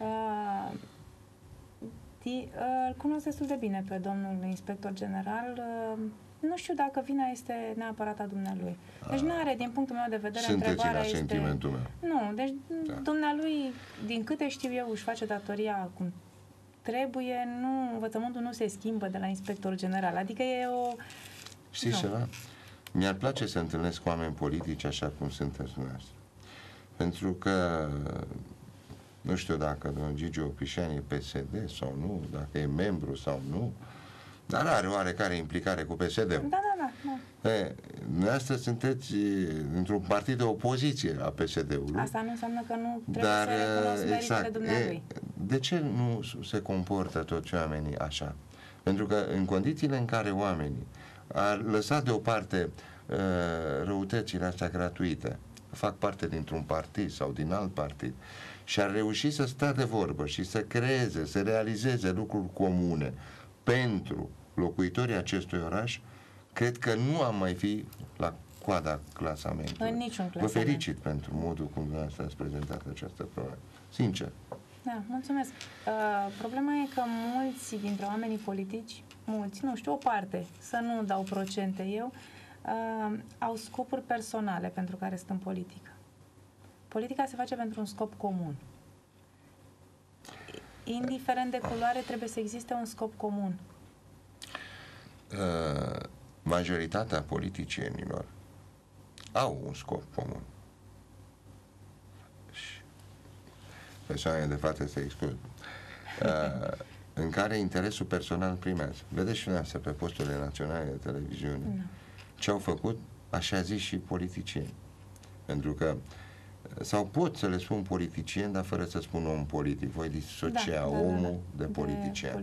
Îl cunosc destul de bine pe domnul inspector general. Nu știu dacă vina este neapărat a dumnealui. Deci nu are, din punctul meu de vedere, Sunteți întrebarea la este... sentimentul meu. Nu, deci Da. dumnealui, din câte știu eu, își face datoria cum trebuie, nu, învățământul nu se schimbă de la inspector general. Adică e o... Știți Nu. ceva? Mi-ar place să întâlnesc oameni politici așa cum sunteți dumneavoastră. Pentru că nu știu dacă domnul Gigi Oprișan e PSD sau nu, dacă e membru sau nu, dar are oarecare implicare cu PSD-ul. Da. Dumneavoastră sunteți într-un partid de opoziție a PSD-ului. Asta nu înseamnă că nu trebuie Dar, să recunosc meritele exact, dumnealui. de ce nu se comportă toți oamenii așa? Pentru că în condițiile în care oamenii ar lăsa deoparte răutățile astea gratuite, fac parte dintr-un partid sau din alt partid și ar reuși să stea de vorbă și să creeze, să realizeze lucruri comune pentru locuitorii acestui oraș, cred că nu am mai fi la coada clasamentului. În niciun Vă clasament. felicit pentru modul cum dumneavoastră ați prezentat această problemă. Sincer. Da, mulțumesc. Problema e că mulți dintre oamenii politici, mulți, nu știu, o parte, să nu dau procente eu, au scopuri personale pentru care sunt în politică. Politica se face pentru un scop comun. Indiferent de culoare, trebuie să existe un scop comun. Majoritatea politicienilor au un scop comun. Și persoanele de față se exclud. În care interesul personal primează. Vedeți și dumneavoastră pe posturile naționale de televiziune ce au făcut, așa zis, și politicieni. Pentru că sau pot să le spun politicieni, dar fără să spun om politic. Voi disocia omul de politician.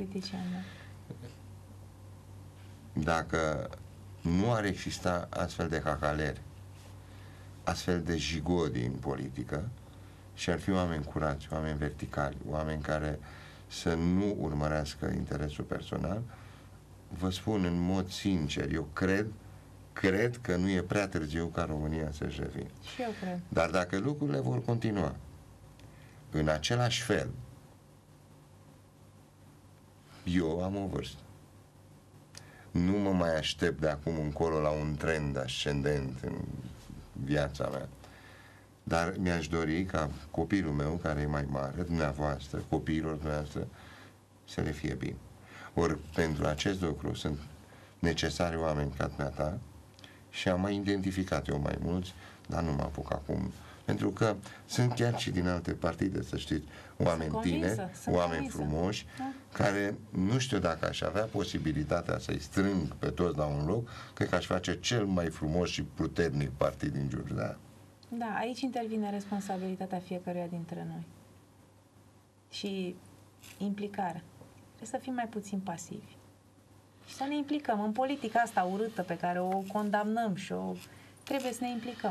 Dacă nu ar exista astfel de hacaleri, astfel de jigodi în politică, și ar fi oameni curați, oameni verticali, oameni care să nu urmărească interesul personal, vă spun în mod sincer, eu cred că nu e prea târziu ca România să-și revină. Și eu cred. Dar dacă lucrurile vor continua în același fel, eu am o vârstă. Nu mă mai aștept de acum încolo la un trend ascendent în viața mea. Dar mi-aș dori ca copilul meu, care e mai mare, dumneavoastră, copiilor dumneavoastră, să le fie bine. Ori pentru acest lucru sunt necesari oameni ca dumneata și am mai identificat eu mai mulți, dar nu mă apuc acum. Pentru că sunt chiar și din alte partide, să știți, oameni tineri, oameni frumoși, care nu știu dacă aș avea posibilitatea să-i strâng pe toți la un loc, cred că aș face cel mai frumos și puternic partid din Giurgiu. Da, aici intervine responsabilitatea fiecăruia dintre noi. Și implicarea. Trebuie să fim mai puțin pasivi. Și să ne implicăm în politica asta urâtă pe care o condamnăm și o trebuie să ne implicăm.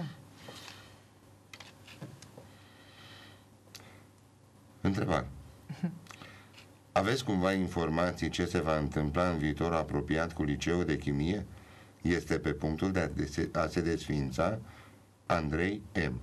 Întrebare. Aveți cumva informații ce se va întâmpla în viitorul apropiat cu liceul de chimie? Este pe punctul de a se desființa. Andrei M.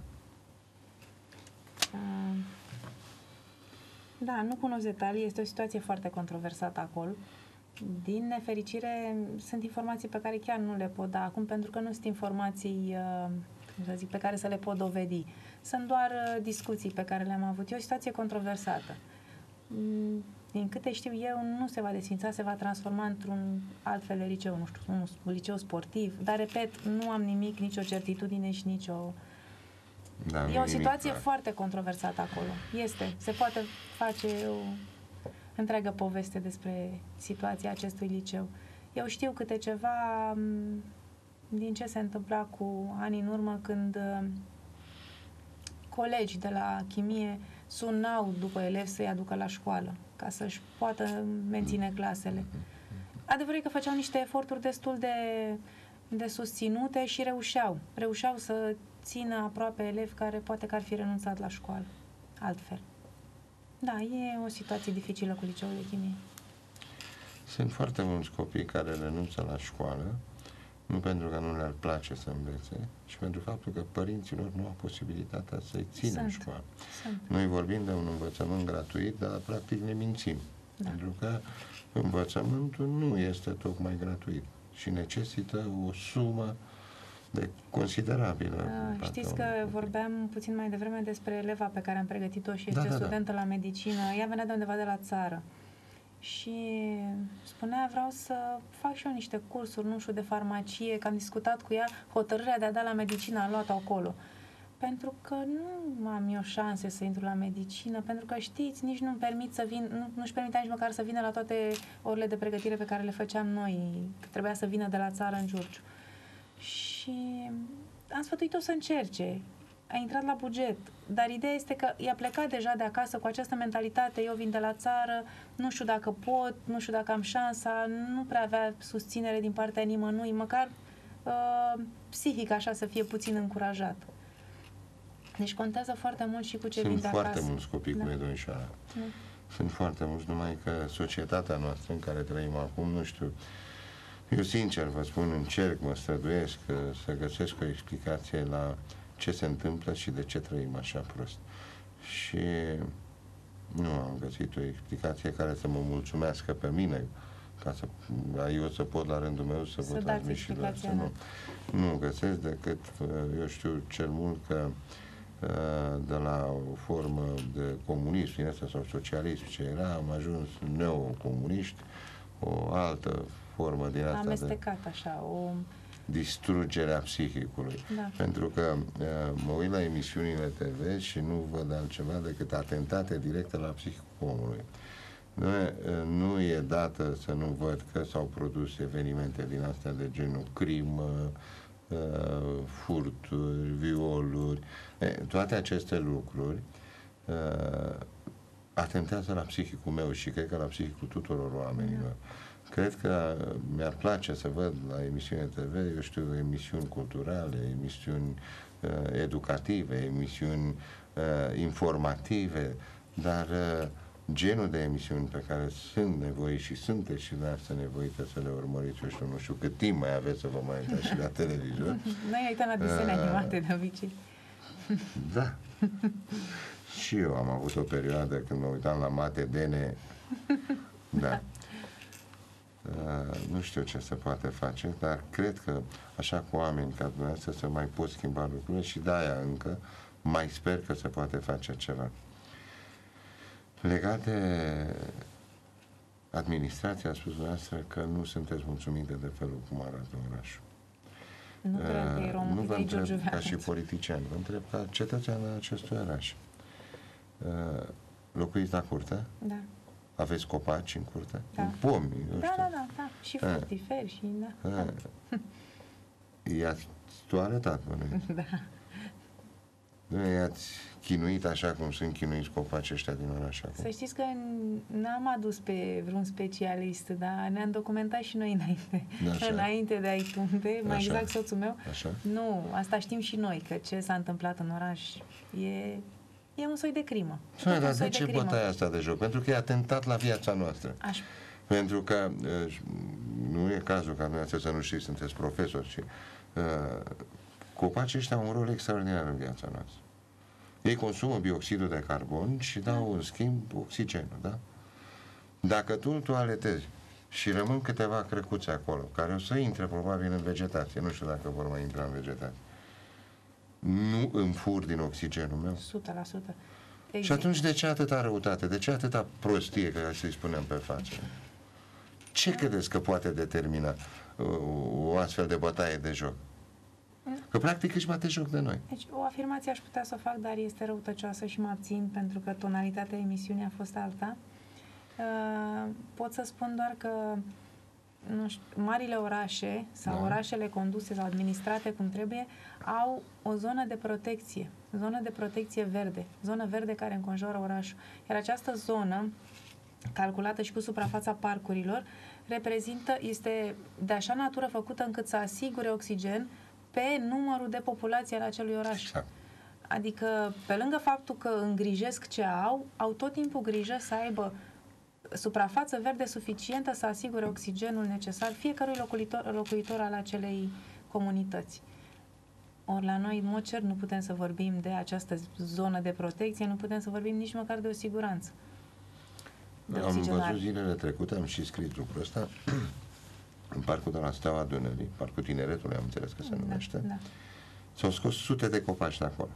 Da, nu cunosc detalii, este o situație foarte controversată acolo. Din nefericire, sunt informații pe care chiar nu le pot da acum, pentru că nu sunt informații, cum să zic, pe care să le pot dovedi. Sunt doar discuții pe care le-am avut. E o situație controversată. Din câte știu eu, nu se va desfința, se va transforma într-un alt fel de liceu, nu știu, un liceu sportiv, dar, repet, nu am nimic, nicio certitudine și nicio... Da, e o situație foarte controversată acolo. Se poate face o întreagă poveste despre situația acestui liceu. Eu știu câte ceva din ce se întâmpla cu ani în urmă, când colegi de la chimie sunau după elevi să-i aducă la școală, ca să-și poată menține clasele. Adevărul e că făceau niște eforturi destul de susținute și reușeau să țină aproape elevi care poate că ar fi renunțat la școală altfel. Da, e o situație dificilă cu liceul de chimie. Sunt foarte mulți copii care renunță la școală, nu pentru că nu le-ar place să învețe, ci pentru faptul că părinților nu au posibilitatea să-i țină în școală. Noi vorbim de un învățământ gratuit, dar practic ne mințim. Da. Pentru că învățământul nu este tocmai gratuit și necesită o sumă de considerabilă. Știți că vorbeam puțin mai devreme despre eleva pe care am pregătit-o și este studentă la medicină. Ea venea de undeva de la țară și spunea, vreau să fac și eu niște cursuri, nu știu, de farmacie, că am discutat cu ea, hotărârea de a da la medicină a luat-o acolo. Pentru că nu am eu șanse să intru la medicină, pentru că, știți, nici nu-mi permit să vin, nu-și permitea nici măcar să vină la toate orele de pregătire pe care le făceam noi, că trebuia să vină de la țară în Giurgiu. Și am sfătuit-o să încerce. A intrat la buget, dar ideea este că i-a plecat deja de acasă cu această mentalitate, eu vin de la țară, nu știu dacă pot, nu știu dacă am șansa, nu prea avea susținere din partea nimănui, măcar psihic așa să fie puțin încurajat. Deci contează foarte mult și cu ce vin de acasă. Sunt foarte mulți copii cu nedonșoara. Sunt foarte mulți, numai că societatea noastră în care trăim acum, nu știu, eu sincer vă spun, încerc, mă străduiesc să găsesc o explicație la ce se întâmplă și de ce trăim așa prost. Și nu am găsit o explicație care să mă mulțumească pe mine, ca să eu să pot la rândul meu să vă transmit și doar să nu găsesc decât, eu știu cel mult că de la o formă de comunism din asta sau socialism ce era, am ajuns neocomuniști, o altă formă din asta amestecat așa, o distrugerea psihicului. Da. Pentru că mă uit la emisiunile TV și nu văd altceva decât atentate directe la psihicul omului. Nu e dată să nu văd că s-au produs evenimente din astea de genul crimă, furturi, violuri, toate aceste lucruri atentează la psihicul meu și cred că la psihicul tuturor oamenilor. Cred că mi-ar place să văd la emisiune TV, eu știu, emisiuni culturale, emisiuni educative, emisiuni informative, dar genul de emisiuni pe care sunt nevoiți și sunteți și dumneavoastră nevoită să le urmăriți, eu știu, nu știu cât timp mai aveți să vă mai uitați și la televizor. Noi uităm la desene animate de obicei. Da. Și eu am avut o perioadă când mă uitam la Mate Dene. Da. Nu știu ce se poate face, dar cred că așa cu oameni ca dumneavoastră se mai pot schimba lucrurile și de-aia încă mai sper că se poate face ceva. Legat de administrația, a spus dumneavoastră că nu sunteți mulțumite de felul cum arată orașul. Nu cred că e român, nu vă întreb ca și politician, vă întreb ca cetățean al acestui oraș. Locuiți la curte? Da. Aveți copaci în curte? Da. Pomi, eu știu. Da. Și fructiferi și I-ați toaletat, bănuiesc. Da. Nu i-ați chinuit așa cum sunt chinuiți copacii ăștia din oraș acum. Să știți că n-am adus pe vreun specialist, dar ne-am documentat și noi înainte. Înainte de a-i tunde, mai exact soțul meu. Așa? Nu, asta știm și noi, că ce s-a întâmplat în oraș e un soi de crimă. Dar de ce bătaia asta de joc? Pentru că e atentat la viața noastră. Pentru că nu e cazul ca dumneavoastră să nu știți, sunteți profesori, și copacii ăștia au un rol extraordinar în viața noastră. Ei consumă bioxidul de carbon și dau în schimb oxigenul, da? Dacă tu îl toaletezi și rămân câteva crăcuțe acolo, care o să intre probabil în vegetație, nu știu dacă vor mai intra în vegetație, nu îmi fur din oxigenul meu? 100%. Și atunci de ce atâta răutate? De ce atâta prostie, ca să-i spunem pe față? Ce credeți că poate determina o astfel de bătaie de joc? Că practic își bate joc de noi. Deci o afirmație aș putea să o fac, dar este răutăcioasă și mă abțin pentru că tonalitatea emisiunii a fost alta. Pot să spun doar că nu știu, marile orașe sau orașele conduse sau administrate cum trebuie au o zonă de protecție verde, zonă verde care înconjoară orașul. Iar această zonă, calculată și cu suprafața parcurilor, este de așa natură făcută încât să asigure oxigen pe numărul de populație al acelui oraș. Exact. Adică, pe lângă faptul că îngrijesc ce au tot timpul grijă să aibă suprafață verde suficientă să asigure oxigenul necesar fiecărui locuitor al acelei comunități. Ori la noi, în mod cert, nu putem să vorbim de această zonă de protecție, nu putem să vorbim nici măcar de o siguranță. Am văzut zilele trecute, am și scris lucrul ăsta, în parcul de la Steaua Dunării, parcul Tineretului, am înțeles că se numește, s-au scos sute de copaci de acolo.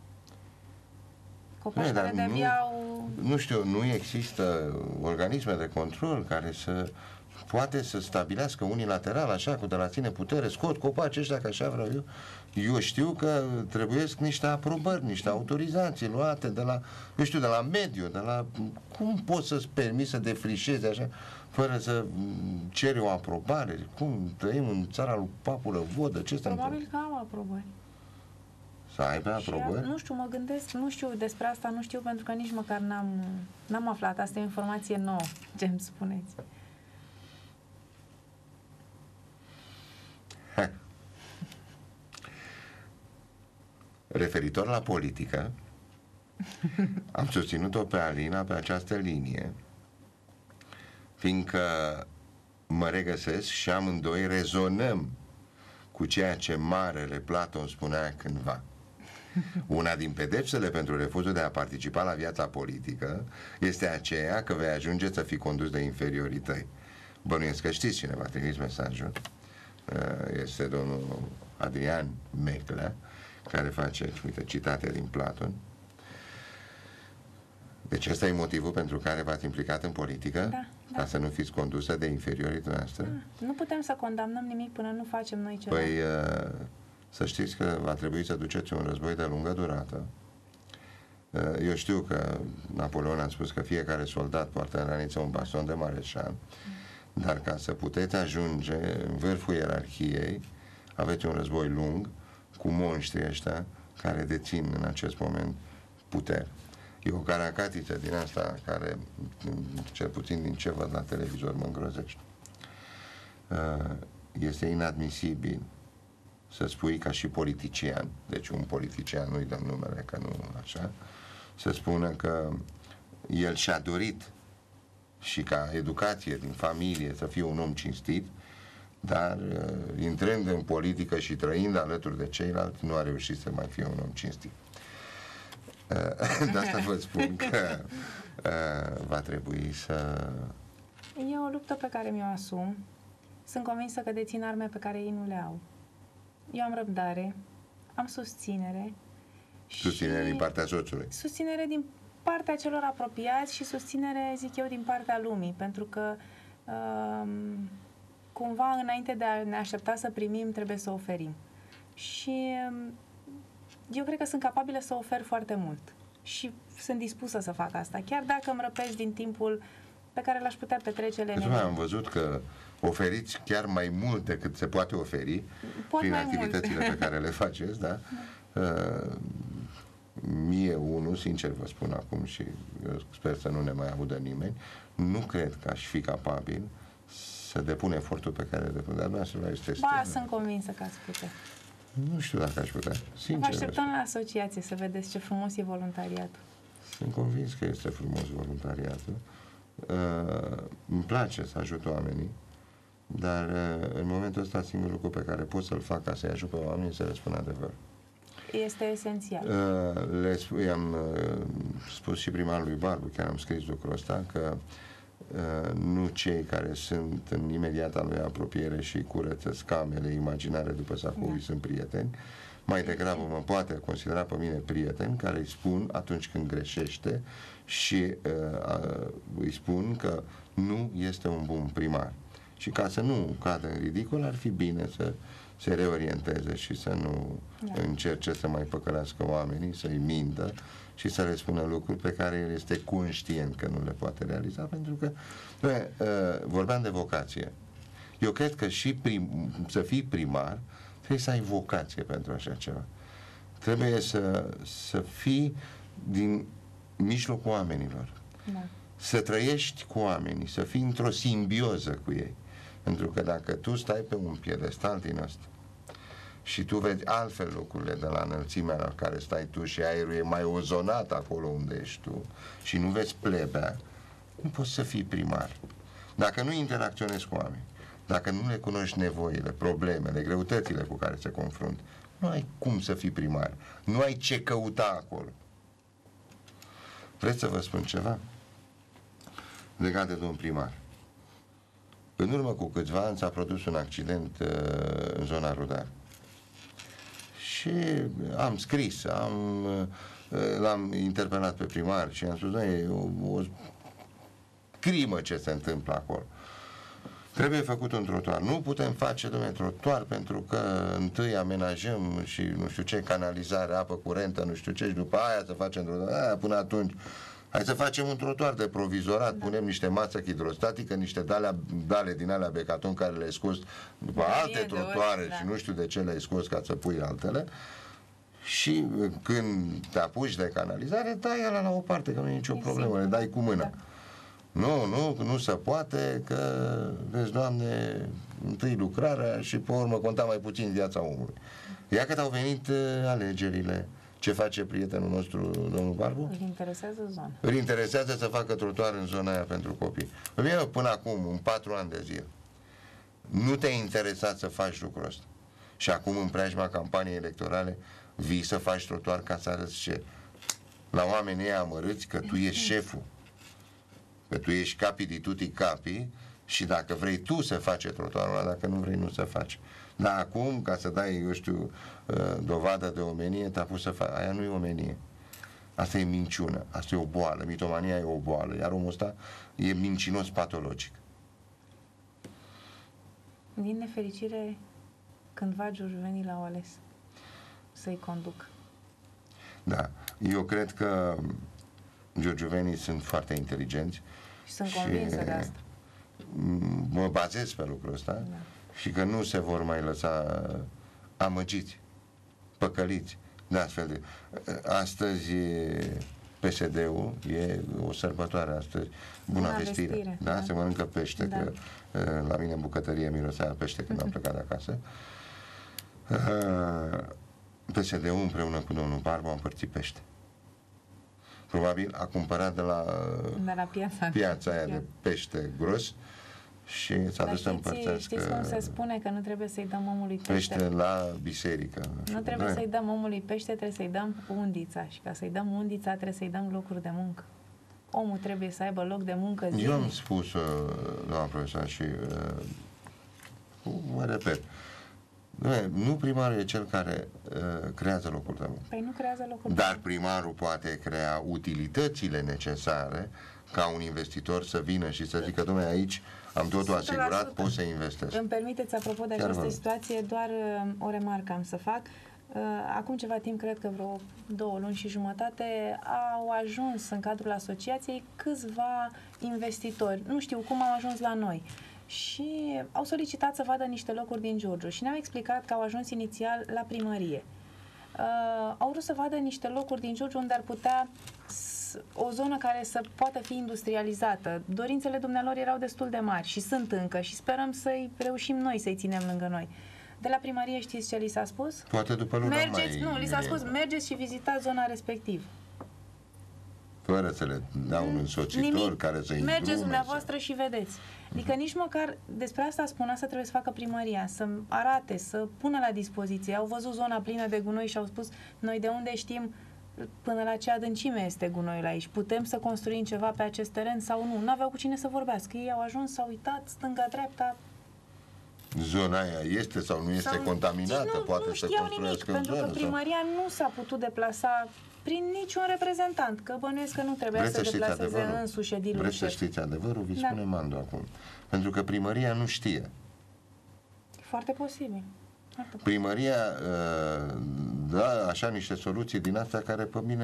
Copaci care de-abia au... Nu știu, nu există organisme de control care poate să stabilească unilateral, așa, cu de la tine putere, scot copacii ăștia, că așa vreau eu. Eu știu că trebuiesc niște aprobări, niște autorizații luate de la, eu știu, de la mediu, de la... Cum poți să-ți permiți să defrișezi așa, fără să ceri o aprobare? Cum? Trăim în țara lui Papulă Vodă? Ce se Probabil că au aprobări. Să aibă aprobări? Nu știu, mă gândesc, nu știu despre asta, nu știu, pentru că nici măcar n-am aflat. Asta e o informație nouă, ce-mi spuneți. Referitor la politică, am susținut-o pe Alina pe această linie, fiindcă mă regăsesc și amândoi rezonăm cu ceea ce marele Platon spunea cândva. Una din pedepsele pentru refuzul de a participa la viața politică este aceea că vei ajunge să fii condus de inferiorii tăi. Bănuiesc că știți cine v-a trimis mesajul. Este domnul Adrian Meclea, care face, uite, citate din Platon. Deci ăsta e motivul pentru care v-ați implicat în politică? Ca să nu fiți condusă de inferiorii noastre? Nu putem să condamnăm nimic până nu facem noi ceva. Păi, să știți că va trebui să duceți un război de lungă durată. Eu știu că Napoleon a spus că fiecare soldat poartă în raniță un baston de mareșal, dar ca să puteți ajunge în vârful ierarhiei, aveți un război lung cu monștrii ăștia care dețin în acest moment putere. E o caracatiță din asta care, cel puțin din ce văd la televizor, mă îngrozește. Este inadmisibil să spui ca și politician, deci un politician, nu-i dăm numele, că nu așa, să spună că el și-a dorit și ca educație din familie să fie un om cinstit, dar intrând în politică și trăind alături de ceilalți, nu a reușit să mai fie un om cinstit. De asta vă spun că va trebui să... E o luptă pe care mi-o asum. Sunt convinsă că dețin arme pe care ei nu le au. Eu am răbdare, am susținere. Susținere din partea soțului. Susținere din partea celor apropiați și susținere, zic eu, din partea lumii, pentru că cumva înainte de a ne aștepta să primim, trebuie să oferim. Și eu cred că sunt capabilă să ofer foarte mult și sunt dispusă să fac asta, chiar dacă îmi răpesc din timpul pe care l-aș putea petrece Am văzut că oferiți chiar mai mult decât se poate oferi prin activitățile pe care le faceți, da? mie unul, sincer vă spun acum și eu sper să nu ne mai audă nimeni, nu cred că aș fi capabil să depun efortul pe care depun. Dar dumneavoastră este Ba, sunt convinsă că ați putea. Nu știu dacă aș putea. Sincer. Vă așteptăm la asociație să vedeți ce frumos e voluntariatul. Sunt convins că este frumos voluntariatul. Îmi place să ajut oamenii, dar în momentul ăsta singurul lucru pe care pot să-l fac ca să-i ajut pe oamenii să le spun adevăr. Este esențial. I-am spus și primarului Barbu, chiar am scris lucrul ăsta, că nu cei care sunt în imediata lui apropiere și curăță scamele imaginare după sacovii sunt prieteni. Mai degrabă mă poate considera pe mine prieten, care îi spun atunci când greșește și îi spun că nu este un bun primar. Și ca să nu cadă în ridicol, ar fi bine să se reorienteze și să nu încerce să mai păcălească oamenii, să-i mintă și să le spună lucruri pe care el este conștient că nu le poate realiza, pentru că vorbeam de vocație. Eu cred că și să fii primar trebuie să ai vocație pentru așa ceva. Trebuie să fii din mijlocul oamenilor. Da. Să trăiești cu oamenii, să fii într-o simbioză cu ei. Pentru că dacă tu stai pe un piedestal din ăsta și tu vezi altfel lucrurile de la înălțimea la care stai tu și aerul e mai ozonat acolo unde ești tu și nu vezi plebea, nu poți să fii primar. Dacă nu interacționezi cu oameni, dacă nu le cunoști nevoile, problemele, greutățile cu care se confrunt, nu ai cum să fii primar. Nu ai ce căuta acolo. Vreți să vă spun ceva? Legat de domn primar. În urmă cu câțiva ani s-a produs un accident în zona Rudar. Și am scris, l-am interpelat pe primar și am spus, e o crimă ce se întâmplă acolo. Trebuie făcut un trotuar. Nu putem face, dom'le, trotuar pentru că întâi amenajăm și nu știu ce, canalizare, apă curentă, nu știu ce, și după aia să facem trotuar. Până atunci, hai să facem un trotuar de provizorat, punem niște masă hidrostatică, niște dale din alea becaton care le-ai scos după alte trotuare și nu știu de ce le-ai scos ca să pui altele. Și când te apuci de canalizare, dai ala la o parte, că nu e nicio problemă, le dai cu mâna. Da. Nu se poate, că, vezi, Doamne, întâi lucrarea și pe urmă conta mai puțin viața omului. Ia că au venit alegerile. Ce face prietenul nostru, domnul Barbu? Îl interesează zona. Îl interesează să facă trotuar în zona aia pentru copii. Eu până acum, în 4 ani de zile, nu te-ai interesat să faci lucrul ăsta. Și acum, în preajma campaniei electorale, vii să faci trotuar ca să arăți ce? La oamenii ăia amărâți că tu ești șeful. Că tu ești capi di tutti capi și dacă vrei tu să faci trotuarul ăla, dacă nu vrei, nu să faci. Dar acum, ca să dai, eu știu, dovadă de omenie, te-a pus să faci. Aia nu e omenie. Asta e minciună. Asta e o boală. Mitomania e o boală. Iar omul ăsta e mincinos patologic. Din nefericire, cândva Giurgiuvenii l-au ales să-i conduc. Da. Eu cred că giurgiuvenii sunt foarte inteligenți. Și sunt convinsă de asta. Mă bazez pe lucrul ăsta. Da. Și că nu se vor mai lăsa amăgiți, păcăliți de astfel de... Astăzi PSD-ul e o sărbătoare astăzi, Buna Vestire. Da? Se mănâncă pește, da. Că la mine în bucătărie mirosea pește când am plecat de acasă. PSD-ul împreună cu domnul Barbu a împărțit pește. Probabil a cumpărat de la piața aia de pește gros și s-a dus să împărțească. Știți cum se spune că nu trebuie să-i dăm omului pește la biserică. Nu trebuie să-i dăm omului pește, trebuie să-i dăm undița. Și ca să-i dăm undița, trebuie să-i dăm locuri de muncă. Omul trebuie să aibă loc de muncă zilnic. Eu am spus, doamna profesor, și mă repet, nu primarul e cel care creează locuri de muncă. Păi nu creează locuri de muncă. Dar primarul poate crea utilitățile necesare ca un investitor să vină și să zică, dom'le, aici am totul asigurat, pot să investesc. Îmi permiteți, apropo de această situație, doar o remarcă am să fac. Acum ceva timp, cred că vreo 2 luni și jumătate, au ajuns în cadrul asociației câțiva investitori. Nu știu cum au ajuns la noi. Și au solicitat să vadă niște locuri din Giurgiu și ne-au explicat că au ajuns inițial la primărie. au vrut să vadă niște locuri din Giurgiu unde ar putea o zonă care să poată fi industrializată. Dorințele dumnealor erau destul de mari și sunt încă și sperăm să-i reușim noi să-i ținem lângă noi. De la primărie știți ce li s-a spus? Poate după luna Mergeți, mai... nu, li s-a spus mergeți și vizitați zona respectivă. Fără să le dau un însoțitor Nimic. care să-i Mergeți dumneavoastră și vedeți. Adică nici măcar despre asta spunea să trebuie să facă primăria, să arate, să pună la dispoziție. Au văzut zona plină de gunoi și au spus noi de unde știm până la ce adâncime este gunoiul aici. Putem să construim ceva pe acest teren sau nu? N-aveau cu cine să vorbească. Ei au ajuns, s-au uitat, stânga-dreapta. Zona aia este sau nu este contaminată, poate nu să știau construiască nimic, în pentru că zonă. primăria nu s-a putut deplasa prin niciun reprezentant, că bănuiesc că nu trebuia Vreți să să știți deplaseze adevărul? însuși edilul Vreți să șef. știți adevărul? Vi Da. spune Mandu acum. Pentru că primăria nu știe. Foarte posibil. Primăria dă așa niște soluții din astea care pe mine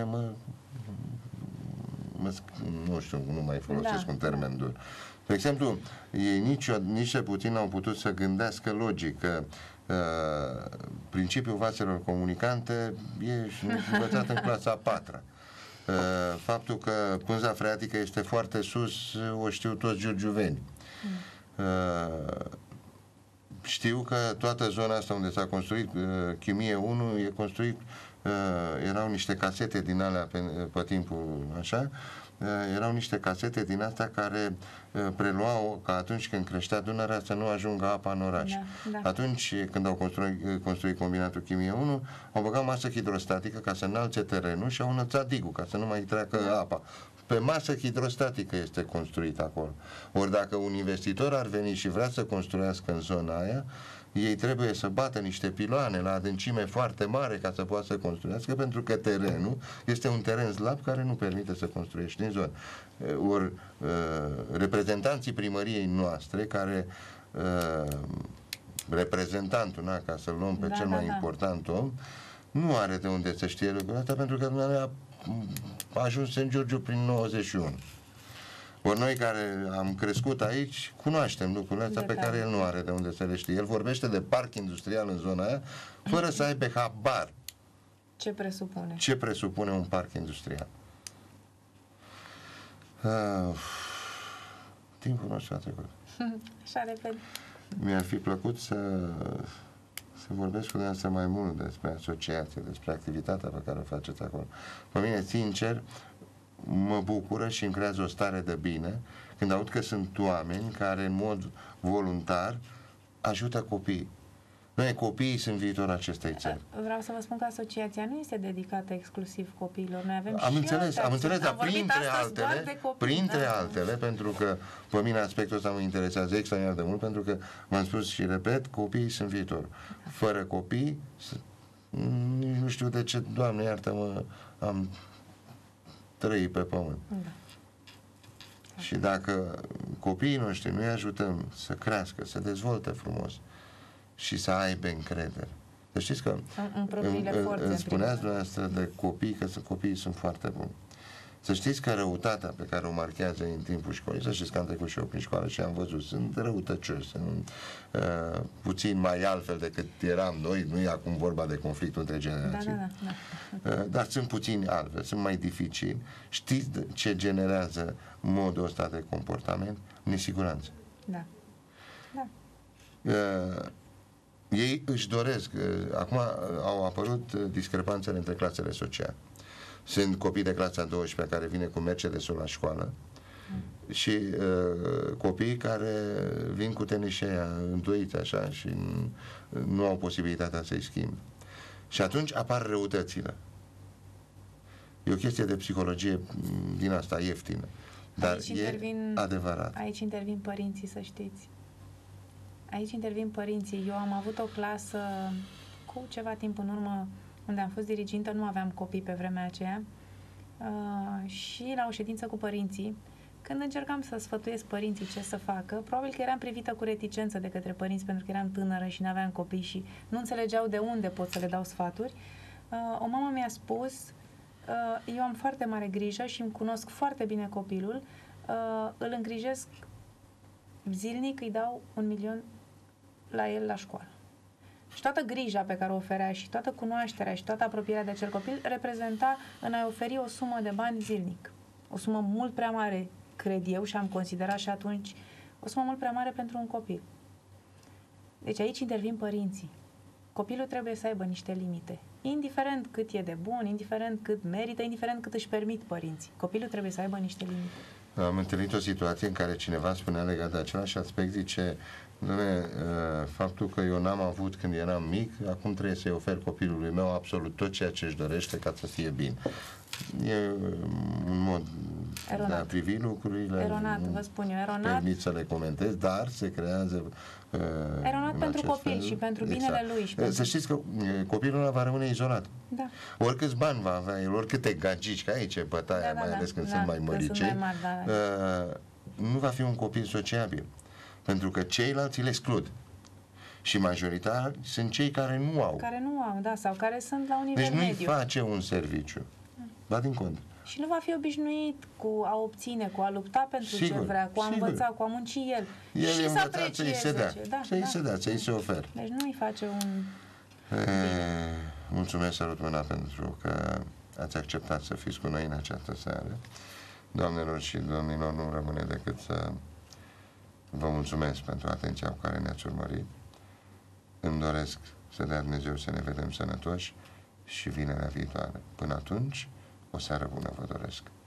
nu știu, nu mai folosesc un termen dur. De exemplu, ei nici de puțin n-au putut să gândească logic că principiul vaselor comunicante e învățat în clasa a 4-a. Faptul că pânza freatică este foarte sus o știu toți giurgiuveni. Știu că toată zona asta unde s-a construit Chimie 1 e construit, erau niște casete din alea pe timpul așa, erau niște casete din astea care preluau ca atunci când creștea Dunărea să nu ajungă apa în oraș. Da. Atunci când au construit combinatul Chimie 1, au băgat masă hidrostatică ca să înalțe terenul și au înălțat digul ca să nu mai treacă apa. Pe masă hidrostatică este construit acolo. Ori dacă un investitor ar veni și vrea să construiască în zona aia, ei trebuie să bată niște piloane la adâncime foarte mare ca să poată să construiască, pentru că terenul este un teren slab care nu permite să construiești în zonă. Ori reprezentanții primăriei noastre, care reprezentantul, ca să-l luăm pe cel mai important om, nu are de unde să știe lucrul ăsta, pentru că dumneavoastră a ajuns în Giurgiu prin 91. Ori noi care am crescut aici, cunoaștem lucrurile astea pe care el nu are de unde să le știe. El vorbește de parc industrial în zona aia, fără să aibă habar ce presupune un parc industrial. Timpul nostru a trecut. Așa repede. Mi-ar fi plăcut să vorbesc cu dumneavoastră mai mult despre asociație, despre activitatea pe care o faceți acolo. Pe mine, sincer, mă bucură și îmi creează o stare de bine când aud că sunt oameni care în mod voluntar ajută copiii. Noi, copiii sunt viitorul acestei țări. Vreau să vă spun că asociația nu este dedicată exclusiv copiilor. Noi avem am înțeles, dar printre da? altele, pentru că pe mine aspectul ăsta mă interesează extraordinar de mult, pentru că v-am spus și repet, copiii sunt viitor. Fără copii, nici nu știu de ce, Doamne iartă-mă, am trăit pe pământ. Da. Și dacă copiii noștri nu îi ajutăm să crească, să dezvolte frumos și să aibă încredere. Să știți că îmi spuneați dumneavoastră de copii, că copiii sunt foarte buni. Să știți că răutatea pe care o marchează în timpul școlii, să știți că am trecut și eu prin școală și am văzut, sunt răutăcioși, sunt puțin mai altfel decât eram noi, nu e acum vorba de conflictul între generații, dar sunt puțin altfel, sunt mai dificili. Știți ce generează modul ăsta de comportament? Nesiguranță. Da. Ei își doresc, acum au apărut discrepanțele între clasele sociale. Sunt copii de clasa 12 care vine cu Mercedes-ul la școală și copii care vin cu tenișii îndoiți așa și nu au posibilitatea să-i schimbe. Și atunci apar răutățile. E o chestie de psihologie din asta ieftină, dar adevărat. Aici intervin părinții, să știți. Aici intervin părinții. Eu am avut o clasă cu ceva timp în urmă unde am fost dirigintă, nu aveam copii pe vremea aceea și la o ședință cu părinții, când încercam să sfătuiesc părinții ce să facă, probabil că eram privită cu reticență de către părinți pentru că eram tânără și n-aveam copii și nu înțelegeau de unde pot să le dau sfaturi. O mamă mi-a spus, eu am foarte mare grijă și îmi cunosc foarte bine copilul, îl îngrijesc zilnic, îi dau 1.000.000 la el la școală. Și toată grija pe care o oferea și toată cunoașterea și toată apropierea de acel copil reprezenta în a oferi o sumă de bani zilnic. O sumă mult prea mare, cred eu, și am considerat și atunci, o sumă mult prea mare pentru un copil. Deci aici intervin părinții. Copilul trebuie să aibă niște limite. Indiferent cât e de bun, indiferent cât merită, indiferent cât își permit părinții. Copilul trebuie să aibă niște limite. Am întâlnit o situație în care cineva spunea legat de același aspect, zice, faptul că eu n-am avut când eram mic, acum trebuie să-i ofer copilului meu absolut tot ceea ce își dorește ca să fie bine. E un mod eronat. de a privi lucrurile. Eronat, vă spun eu, eronat. Permit să le comentez, dar se creează eronat pentru copil fel, și pentru binele lui. Și Să știți că copilul ăla va rămâne izolat. Da. Oricâți bani va avea el, oricâte gagici, că aici e bătaia, mai ales când sunt mai măricei, nu va fi un copil sociabil. Pentru că ceilalți îl exclud. Și majoritar sunt cei care nu au. Care nu au, da, sau care sunt la un nivel mediu. Deci nu-i face un serviciu. Ba din contră. Și nu va fi obișnuit cu a obține, cu a lupta pentru ce vrea, cu a învăța, cu a munci el. El și e să învățat să-i se dea. Să-i se dea, să-i se ofer. Deci nu-i face un... Mulțumesc, sărut mâna, pentru că ați acceptat să fiți cu noi în această seară. Doamnelor și domnilor, nu rămâne decât să vă mulțumesc pentru atenția cu care ne-ați urmărit. Îmi doresc să dea Dumnezeu să ne vedem sănătoși și vinerea viitoare. Până atunci, o seară bună vă doresc.